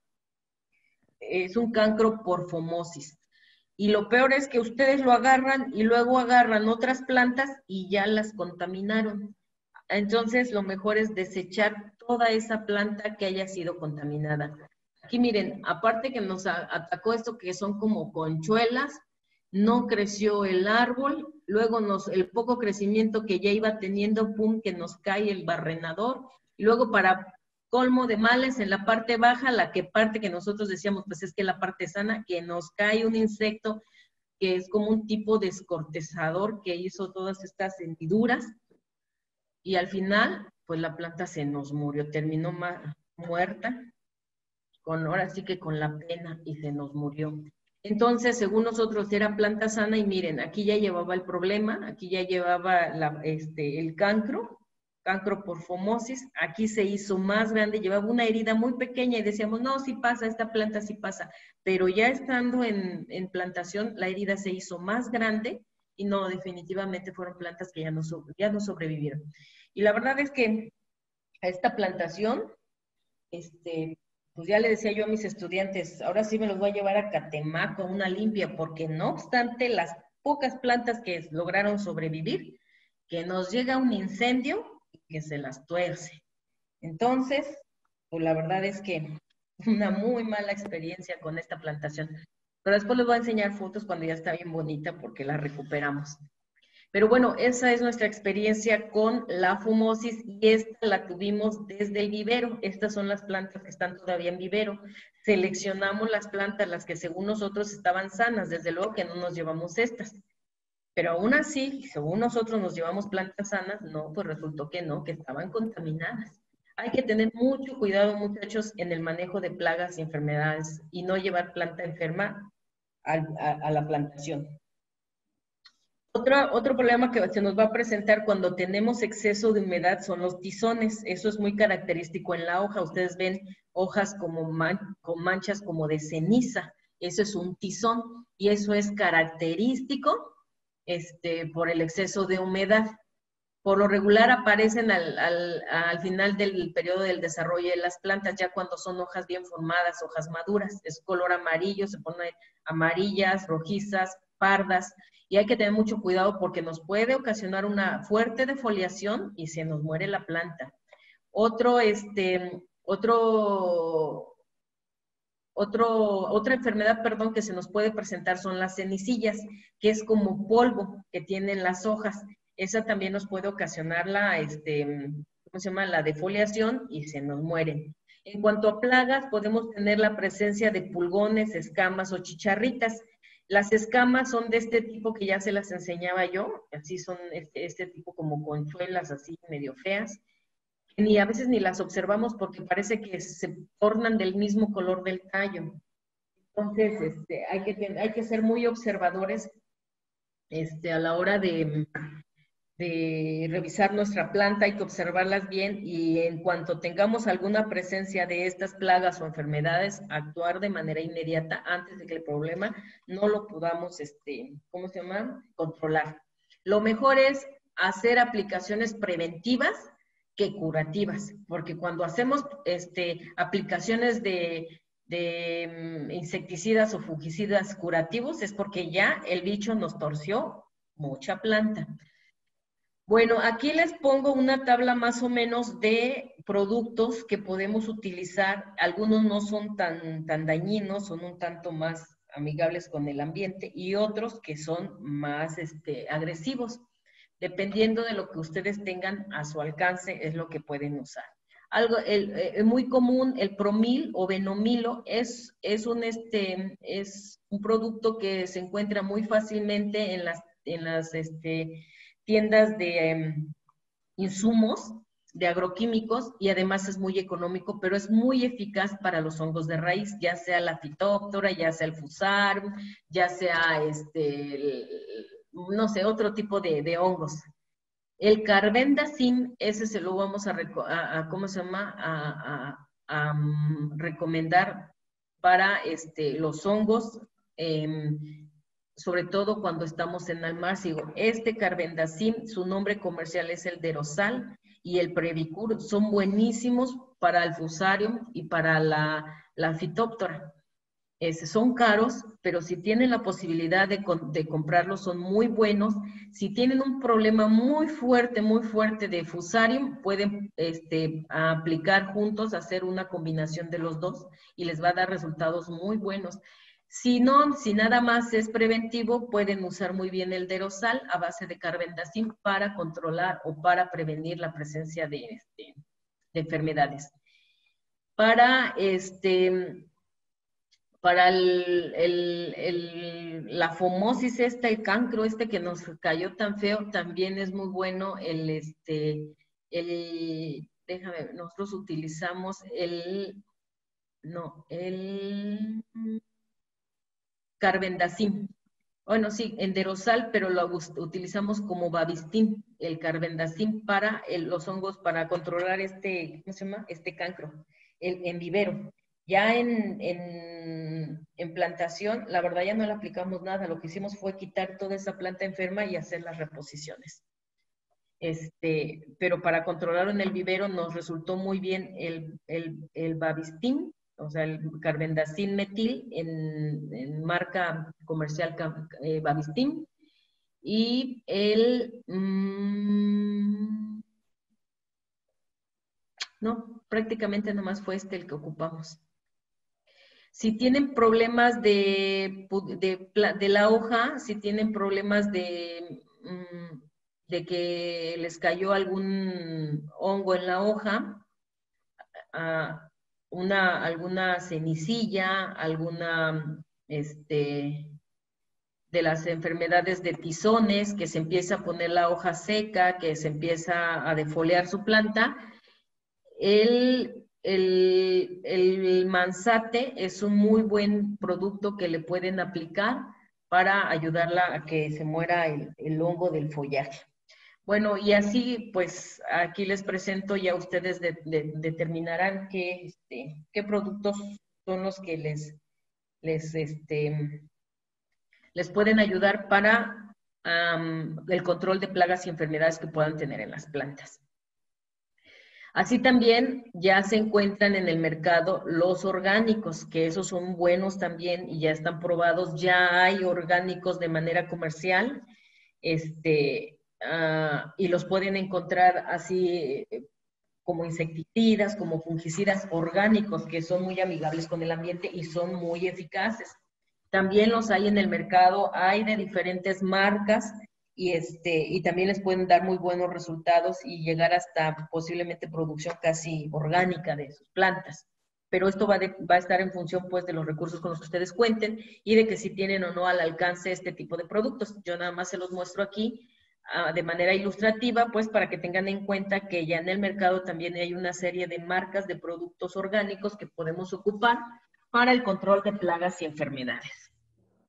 Es un cancro por fomosis. Y lo peor es que ustedes lo agarran y luego agarran otras plantas y ya las contaminaron. Entonces, lo mejor es desechar toda esa planta que haya sido contaminada. Aquí miren, aparte que nos atacó esto que son como conchuelas, no creció el árbol, luego nos, el poco crecimiento que ya iba teniendo, pum, que nos cae el barrenador, y luego para colmo de males, en la parte baja, la que parte que nosotros decíamos, pues es que la parte sana, que nos cae un insecto que es como un tipo de descortezador que hizo todas estas hendiduras, y al final, pues la planta se nos murió, terminó muerta, con, ahora sí que con la pena, y se nos murió. Entonces, según nosotros, era planta sana, y miren, aquí ya llevaba el problema, aquí ya llevaba la, este, el cancro, cancro por fomosis, aquí se hizo más grande, llevaba una herida muy pequeña y decíamos, no, sí pasa, esta planta sí pasa, pero ya estando en, en plantación, la herida se hizo más grande y no, definitivamente fueron plantas que ya no, ya no sobrevivieron. Y la verdad es que a esta plantación, este, pues ya le decía yo a mis estudiantes, ahora sí me los voy a llevar a Catemaco, a una limpia, porque no obstante las pocas plantas que lograron sobrevivir, que nos llega un incendio y que se las tuerce. Entonces, pues la verdad es que una muy mala experiencia con esta plantación. Pero después les voy a enseñar fotos cuando ya está bien bonita porque la recuperamos. Pero bueno, esa es nuestra experiencia con la fumosis y esta la tuvimos desde el vivero. Estas son las plantas que están todavía en vivero. Seleccionamos las plantas, las que según nosotros estaban sanas. Desde luego que no nos llevamos estas. Pero aún así, según nosotros nos llevamos plantas sanas, no, pues resultó que no, que estaban contaminadas. Hay que tener mucho cuidado, muchachos, en el manejo de plagas y enfermedades y no llevar planta enferma a, a, a la plantación. Otro, otro problema que se nos va a presentar cuando tenemos exceso de humedad son los tizones. Eso es muy característico en la hoja. Ustedes ven hojas como man, con manchas como de ceniza. Eso es un tizón y eso es característico este, por el exceso de humedad. Por lo regular aparecen al, al, al final del periodo del desarrollo de las plantas, ya cuando son hojas bien formadas, hojas maduras. Es color amarillo, se ponen amarillas, rojizas, pardas, y hay que tener mucho cuidado porque nos puede ocasionar una fuerte defoliación y se nos muere la planta. Otro, este, otro, otro, otra enfermedad, perdón, que se nos puede presentar son las cenicillas, que es como polvo que tienen las hojas. Esa también nos puede ocasionar la, este, ¿cómo se llama? La defoliación y se nos mueren. En cuanto a plagas, podemos tener la presencia de pulgones, escamas o chicharritas. Las escamas son de este tipo que ya se las enseñaba yo, así son este, este tipo como conchuelas, así medio feas. Ni a veces ni las observamos porque parece que se tornan del mismo color del tallo. Entonces, este, hay, que, hay que ser muy observadores este, a la hora de, de revisar nuestra planta, hay que observarlas bien y en cuanto tengamos alguna presencia de estas plagas o enfermedades, actuar de manera inmediata antes de que el problema no lo podamos, este, ¿cómo se llama?, controlar. Lo mejor es hacer aplicaciones preventivas que curativas, porque cuando hacemos este, aplicaciones de, de insecticidas o fungicidas curativos es porque ya el bicho nos torció mucha planta. Bueno, aquí les pongo una tabla más o menos de productos que podemos utilizar. Algunos no son tan, tan dañinos, son un tanto más amigables con el ambiente y otros que son más este, agresivos. Dependiendo de lo que ustedes tengan a su alcance, es lo que pueden usar. Algo el, el, muy común, el Promil o Benomilo, es, es, un, este, es un producto que se encuentra muy fácilmente en las, en las este, tiendas de eh, insumos, de agroquímicos, y además es muy económico, pero es muy eficaz para los hongos de raíz, ya sea la Phytophthora, ya sea el Fusarium, ya sea este... El, no sé, otro tipo de, de hongos. El Carbendazim, ese se lo vamos a, a, a ¿cómo se llama? A, a, a um, recomendar para este, los hongos, eh, sobre todo cuando estamos en almácigo. Este Carbendazim, su nombre comercial es el Derosal y el Previcur, son buenísimos para el Fusarium y para la, la Phytophthora. Es, son caros, pero si tienen la posibilidad de, de comprarlos son muy buenos. Si tienen un problema muy fuerte, muy fuerte de Fusarium, pueden este, aplicar juntos, hacer una combinación de los dos y les va a dar resultados muy buenos. Si no, si nada más es preventivo, pueden usar muy bien el Derosal a base de Carbendazim para controlar o para prevenir la presencia de, este, de enfermedades. Para este... Para el, el, el, la fomosis esta, el cancro este que nos cayó tan feo, también es muy bueno el, este, el, déjame, nosotros utilizamos el, no, el Carbendazim. Bueno, sí, enderosal, pero lo utilizamos como Babistim, el Carbendazim para el, los hongos, para controlar este, ¿cómo se llama? Este cancro, el, en vivero. Ya en, en, en plantación, la verdad ya no le aplicamos nada. Lo que hicimos fue quitar toda esa planta enferma y hacer las reposiciones. Este, pero para controlar en el vivero nos resultó muy bien el, el, el Babistim, o sea, el Carbendazim metil en, en marca comercial eh, Babistim. Y el... Mmm, no, prácticamente nomás fue este el que ocupamos. Si tienen problemas de, de, de la hoja, si tienen problemas de, de que les cayó algún hongo en la hoja, una, alguna cenicilla, alguna, este, de las enfermedades de tizones, que se empieza a poner la hoja seca, que se empieza a defoliar su planta, el... El, el manzate es un muy buen producto que le pueden aplicar para ayudarla a que se muera el, el hongo del follaje. Bueno, y así, pues, aquí les presento, ya ustedes de, de, determinarán qué, este, qué productos son los que les, les, este, les pueden ayudar para um, el control de plagas y enfermedades que puedan tener en las plantas. Así también ya se encuentran en el mercado los orgánicos, que esos son buenos también y ya están probados. Ya hay orgánicos de manera comercial este, uh, y los pueden encontrar así como insecticidas, como fungicidas orgánicos, que son muy amigables con el ambiente y son muy eficaces. También los hay en el mercado, hay de diferentes marcas. Y, este, y también les pueden dar muy buenos resultados y llegar hasta posiblemente producción casi orgánica de sus plantas. Pero esto va, de, va a estar en función pues de los recursos con los que ustedes cuenten y de que si tienen o no al alcance este tipo de productos. Yo nada más se los muestro aquí uh, de manera ilustrativa pues para que tengan en cuenta que ya en el mercado también hay una serie de marcas de productos orgánicos que podemos ocupar para el control de plagas y enfermedades.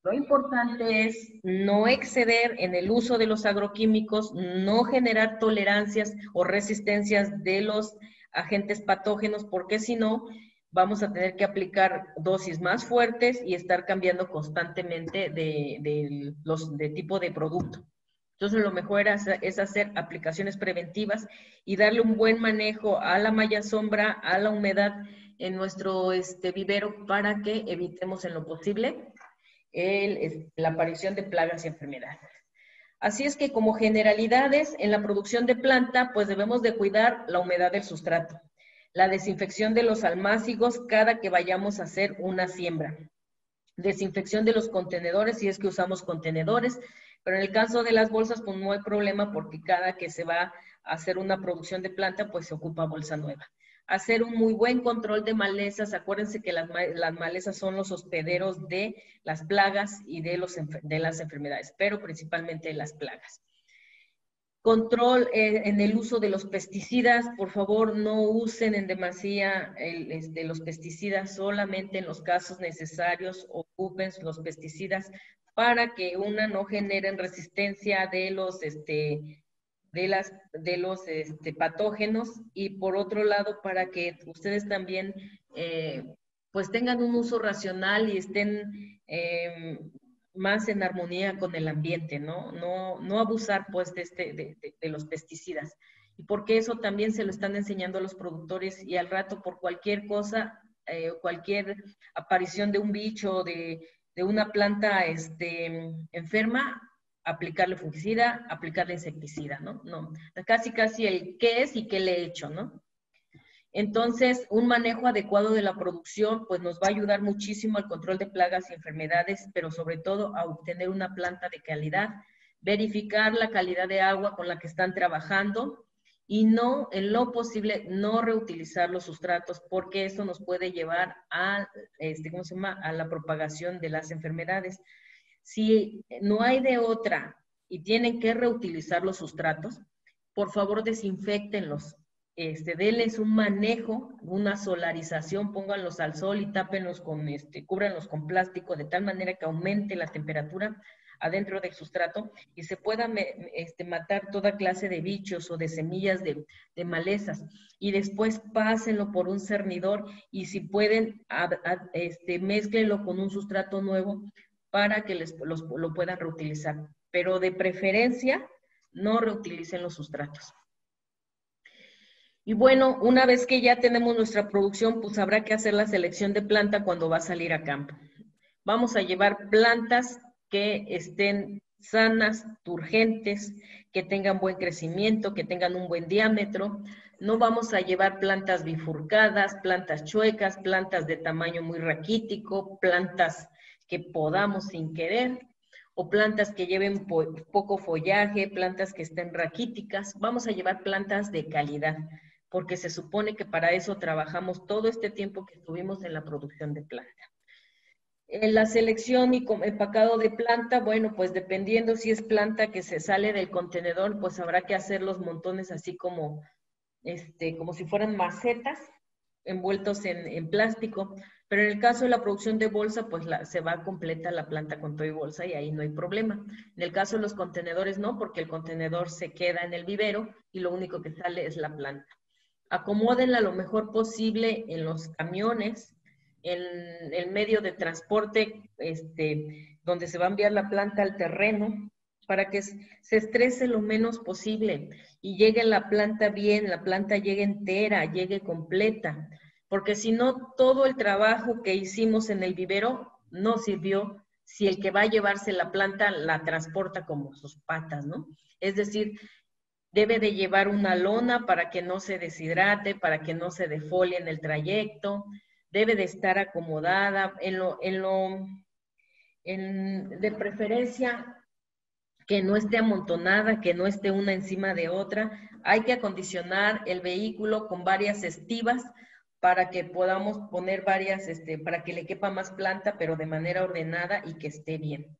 Lo importante es no exceder en el uso de los agroquímicos, no generar tolerancias o resistencias de los agentes patógenos, porque si no, vamos a tener que aplicar dosis más fuertes y estar cambiando constantemente de, de, los, de tipo de producto. Entonces, lo mejor es hacer aplicaciones preventivas y darle un buen manejo a la malla sombra, a la humedad en nuestro este, vivero para que evitemos en lo posible el, la aparición de plagas y enfermedades. Así es que como generalidades en la producción de planta, pues debemos de cuidar la humedad del sustrato, la desinfección de los almácigos cada que vayamos a hacer una siembra, desinfección de los contenedores si es que usamos contenedores, pero en el caso de las bolsas pues no hay problema porque cada que se va a hacer una producción de planta pues se ocupa bolsa nueva. Hacer un muy buen control de malezas. Acuérdense que las, las malezas son los hospederos de las plagas y de, los, de las enfermedades, pero principalmente de las plagas. Control eh, en el uso de los pesticidas. Por favor, no usen en demasía el, este, los pesticidas, solamente en los casos necesarios ocupen los pesticidas para que una no generen resistencia de los este, de, las, de los este, patógenos y por otro lado para que ustedes también eh, pues tengan un uso racional y estén eh, más en armonía con el ambiente, ¿no? No, no abusar pues de, este, de, de, de los pesticidas. Y porque eso también se lo están enseñando a los productores y al rato por cualquier cosa, eh, cualquier aparición de un bicho, de, de una planta este, enferma, aplicarle fungicida, aplicarle insecticida, ¿no? No, casi casi el qué es y qué le he hecho, ¿no? Entonces, un manejo adecuado de la producción, pues nos va a ayudar muchísimo al control de plagas y enfermedades, pero sobre todo a obtener una planta de calidad, verificar la calidad de agua con la que están trabajando y no, en lo posible, no reutilizar los sustratos, porque eso nos puede llevar a, este, ¿cómo se llama?, a la propagación de las enfermedades. Si no hay de otra y tienen que reutilizar los sustratos, por favor desinféctenlos, este, denles un manejo, una solarización, pónganlos al sol y tápenlos con, este, cúbranlos con plástico de tal manera que aumente la temperatura adentro del sustrato y se pueda este, matar toda clase de bichos o de semillas de, de malezas. Y después pásenlo por un cernidor y si pueden, a, a, este, mézclenlo con un sustrato nuevo para que les, los, lo puedan reutilizar. Pero de preferencia, no reutilicen los sustratos. Y bueno, una vez que ya tenemos nuestra producción, pues habrá que hacer la selección de planta cuando va a salir a campo. Vamos a llevar plantas que estén sanas, turgentes, que tengan buen crecimiento, que tengan un buen diámetro. No vamos a llevar plantas bifurcadas, plantas chuecas, plantas de tamaño muy raquítico, plantas que podamos sin querer, o plantas que lleven po poco follaje, plantas que estén raquíticas. Vamos a llevar plantas de calidad, porque se supone que para eso trabajamos todo este tiempo que estuvimos en la producción de planta. En la selección y empacado de planta, bueno, pues dependiendo si es planta que se sale del contenedor, pues habrá que hacer los montones así como, este, como si fueran macetas envueltos en, en plástico. Pero en el caso de la producción de bolsa, pues la, se va completa la planta con todo y bolsa y ahí no hay problema. En el caso de los contenedores no, porque el contenedor se queda en el vivero y lo único que sale es la planta. Acomódenla lo mejor posible en los camiones, en el medio de transporte este, donde se va a enviar la planta al terreno, para que se estrese lo menos posible y llegue la planta bien, la planta llegue entera, llegue completa, porque si no, todo el trabajo que hicimos en el vivero no sirvió si el que va a llevarse la planta la transporta como sus patas, ¿no? Es decir, debe de llevar una lona para que no se deshidrate, para que no se defolie en el trayecto, debe de estar acomodada, en lo, en lo, en, de preferencia que no esté amontonada, que no esté una encima de otra. Hay que acondicionar el vehículo con varias estivas para que podamos poner varias, este, para que le quepa más planta, pero de manera ordenada y que esté bien.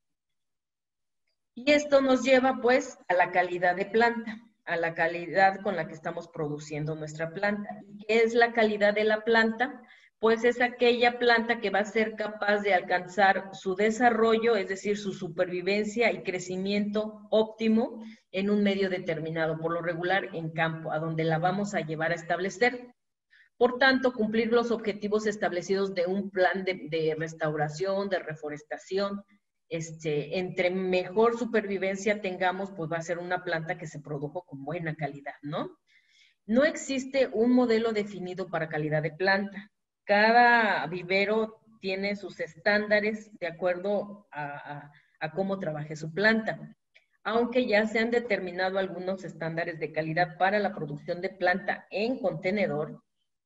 Y esto nos lleva pues a la calidad de planta, a la calidad con la que estamos produciendo nuestra planta. ¿Qué es la calidad de la planta? pues es aquella planta que va a ser capaz de alcanzar su desarrollo, es decir, su supervivencia y crecimiento óptimo en un medio determinado, por lo regular en campo, a donde la vamos a llevar a establecer. Por tanto, cumplir los objetivos establecidos de un plan de, de restauración, de reforestación, este, entre mejor supervivencia tengamos, pues va a ser una planta que se produjo con buena calidad, ¿no? No existe un modelo definido para calidad de planta. Cada vivero tiene sus estándares de acuerdo a, a, a cómo trabaje su planta. Aunque ya se han determinado algunos estándares de calidad para la producción de planta en contenedor,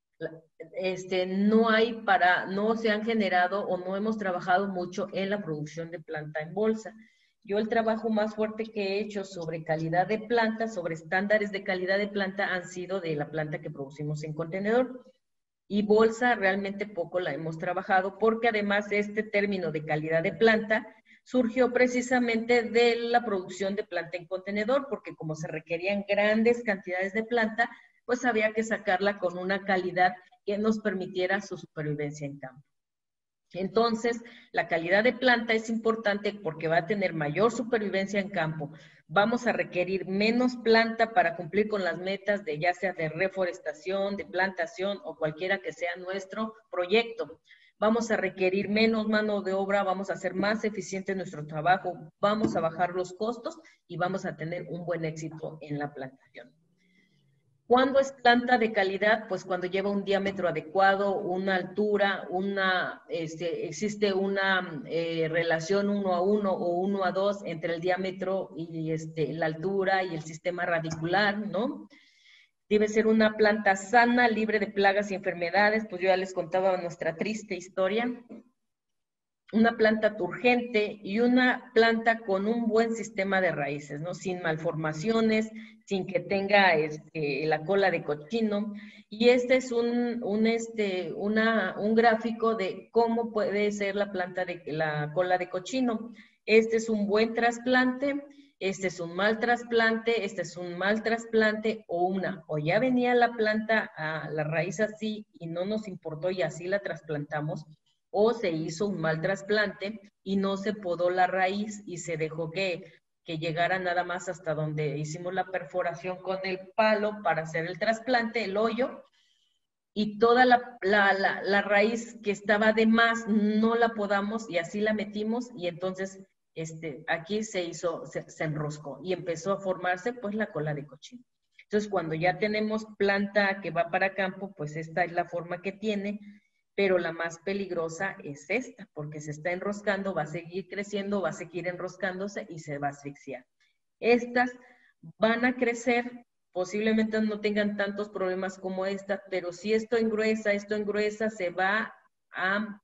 este, no hay para, no se han generado o no hemos trabajado mucho en la producción de planta en bolsa. Yo el trabajo más fuerte que he hecho sobre calidad de planta, sobre estándares de calidad de planta, han sido de la planta que producimos en contenedor. Y bolsa realmente poco la hemos trabajado porque además este término de calidad de planta surgió precisamente de la producción de planta en contenedor, porque como se requerían grandes cantidades de planta, pues había que sacarla con una calidad que nos permitiera su supervivencia en campo. Entonces, la calidad de planta es importante porque va a tener mayor supervivencia en campo. Vamos a requerir menos planta para cumplir con las metas de ya sea de reforestación, de plantación o cualquiera que sea nuestro proyecto. Vamos a requerir menos mano de obra, vamos a hacer más eficiente nuestro trabajo, vamos a bajar los costos y vamos a tener un buen éxito en la plantación. ¿Cuándo es planta de calidad? Pues cuando lleva un diámetro adecuado, una altura, una, este, existe una eh, relación uno a uno o uno a dos entre el diámetro y este, la altura y el sistema radicular, ¿no? Debe ser una planta sana, libre de plagas y enfermedades, pues yo ya les contaba nuestra triste historia. Una planta turgente y una planta con un buen sistema de raíces, ¿no? Sin malformaciones, sin que tenga este, la cola de cochino. Y este es un, un, este, una, un gráfico de cómo puede ser la planta de la cola de cochino. Este es un buen trasplante, este es un mal trasplante, este es un mal trasplante o una, o ya venía la planta a la raíz así y no nos importó y así la trasplantamos, o se hizo un mal trasplante y no se podó la raíz y se dejó que, que llegara nada más hasta donde hicimos la perforación con el palo para hacer el trasplante, el hoyo, y toda la, la, la, la raíz que estaba de más no la podamos y así la metimos y entonces este, aquí se hizo, se, se enroscó y empezó a formarse pues la cola de cochino. Entonces cuando ya tenemos planta que va para campo, pues esta es la forma que tiene, pero la más peligrosa es esta, porque se está enroscando, va a seguir creciendo, va a seguir enroscándose y se va a asfixiar. Estas van a crecer, posiblemente no tengan tantos problemas como esta, pero si esto engruesa, esto engruesa, se va a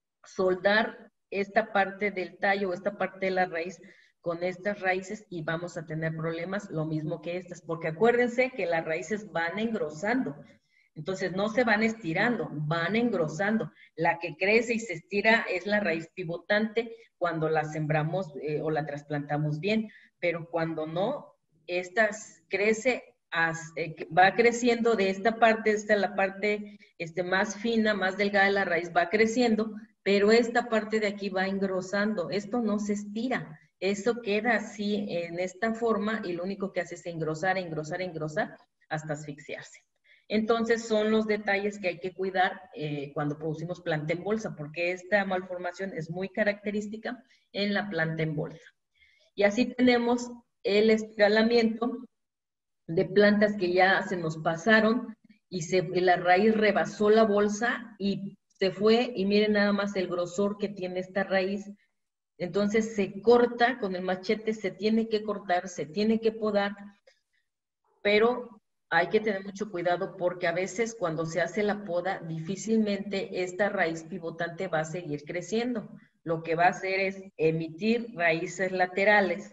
soldar esta parte del tallo, esta parte de la raíz con estas raíces y vamos a tener problemas, lo mismo que estas, porque acuérdense que las raíces van engrosando. Entonces no se van estirando, van engrosando. La que crece y se estira es la raíz pivotante cuando la sembramos eh, o la trasplantamos bien, pero cuando no, esta crece, as, eh, va creciendo de esta parte, esta es la parte este, más fina, más delgada de la raíz, va creciendo, pero esta parte de aquí va engrosando. Esto no se estira, eso queda así en esta forma y lo único que hace es engrosar, engrosar, engrosar hasta asfixiarse. Entonces son los detalles que hay que cuidar eh, cuando producimos planta en bolsa, porque esta malformación es muy característica en la planta en bolsa. Y así tenemos el espiralamiento de plantas que ya se nos pasaron y, se, y la raíz rebasó la bolsa y se fue, y miren nada más el grosor que tiene esta raíz. Entonces se corta con el machete, se tiene que cortar, se tiene que podar, pero hay que tener mucho cuidado porque a veces cuando se hace la poda, difícilmente esta raíz pivotante va a seguir creciendo. Lo que va a hacer es emitir raíces laterales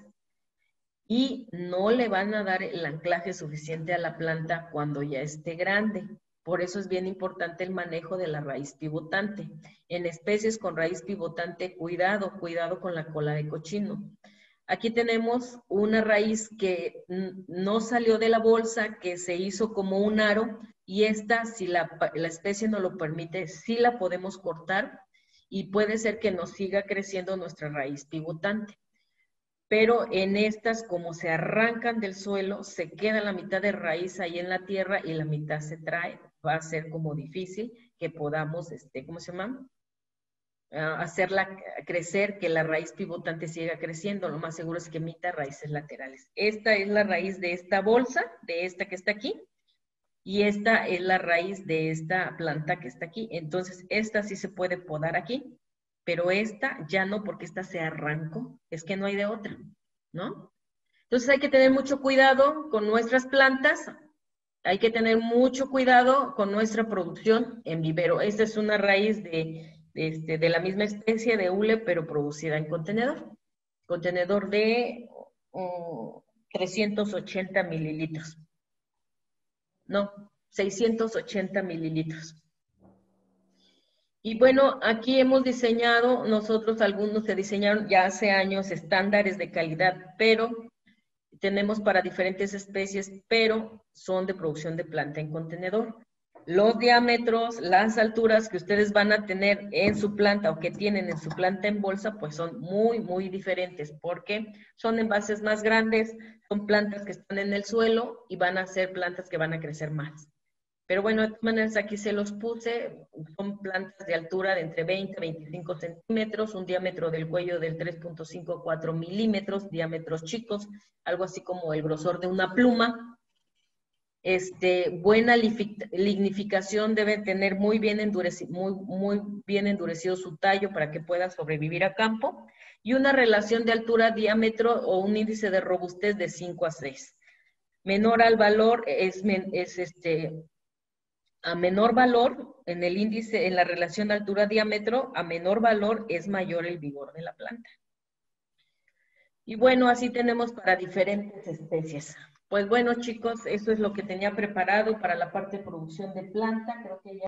y no le van a dar el anclaje suficiente a la planta cuando ya esté grande. Por eso es bien importante el manejo de la raíz pivotante. En especies con raíz pivotante, cuidado, cuidado con la cola de cochino. Aquí tenemos una raíz que no salió de la bolsa, que se hizo como un aro y esta, si la, la especie no lo permite, sí la podemos cortar y puede ser que nos siga creciendo nuestra raíz pivotante. Pero en estas, como se arrancan del suelo, se queda la mitad de raíz ahí en la tierra y la mitad se trae. Va a ser como difícil que podamos, este, ¿cómo se llama? Uh, hacerla crecer, que la raíz pivotante siga creciendo. Lo más seguro es que emita raíces laterales. Esta es la raíz de esta bolsa, de esta que está aquí, y esta es la raíz de esta planta que está aquí. Entonces, esta sí se puede podar aquí, pero esta ya no, porque esta se arrancó. Es que no hay de otra, ¿no? Entonces hay que tener mucho cuidado con nuestras plantas, hay que tener mucho cuidado con nuestra producción en vivero. Esta es una raíz de, de, este, de la misma especie de hule, pero producida en contenedor. Contenedor de um, trescientos ochenta mililitros. No, seiscientos ochenta mililitros. Y bueno, aquí hemos diseñado, nosotros algunos se diseñaron ya hace años estándares de calidad, pero tenemos para diferentes especies, pero son de producción de planta en contenedor. Los diámetros, las alturas que ustedes van a tener en su planta o que tienen en su planta en bolsa, pues son muy, muy diferentes, porque son envases más grandes, son plantas que están en el suelo y van a ser plantas que van a crecer más. Pero bueno, de todas maneras aquí se los puse, son plantas de altura de entre veinte a veinticinco centímetros, un diámetro del cuello del tres punto cinco a cuatro milímetros, diámetros chicos, algo así como el grosor de una pluma. Este, buena lignificación, debe tener muy bien, endurecido, muy, muy bien endurecido su tallo para que pueda sobrevivir a campo, y una relación de altura-diámetro o un índice de robustez de cinco a seis. Menor al valor es, es este... A menor valor, en el índice, en la relación altura-diámetro, a menor valor es mayor el vigor de la planta. Y bueno, así tenemos para diferentes especies. Pues bueno, chicos, eso es lo que tenía preparado para la parte de producción de planta. Creo que ya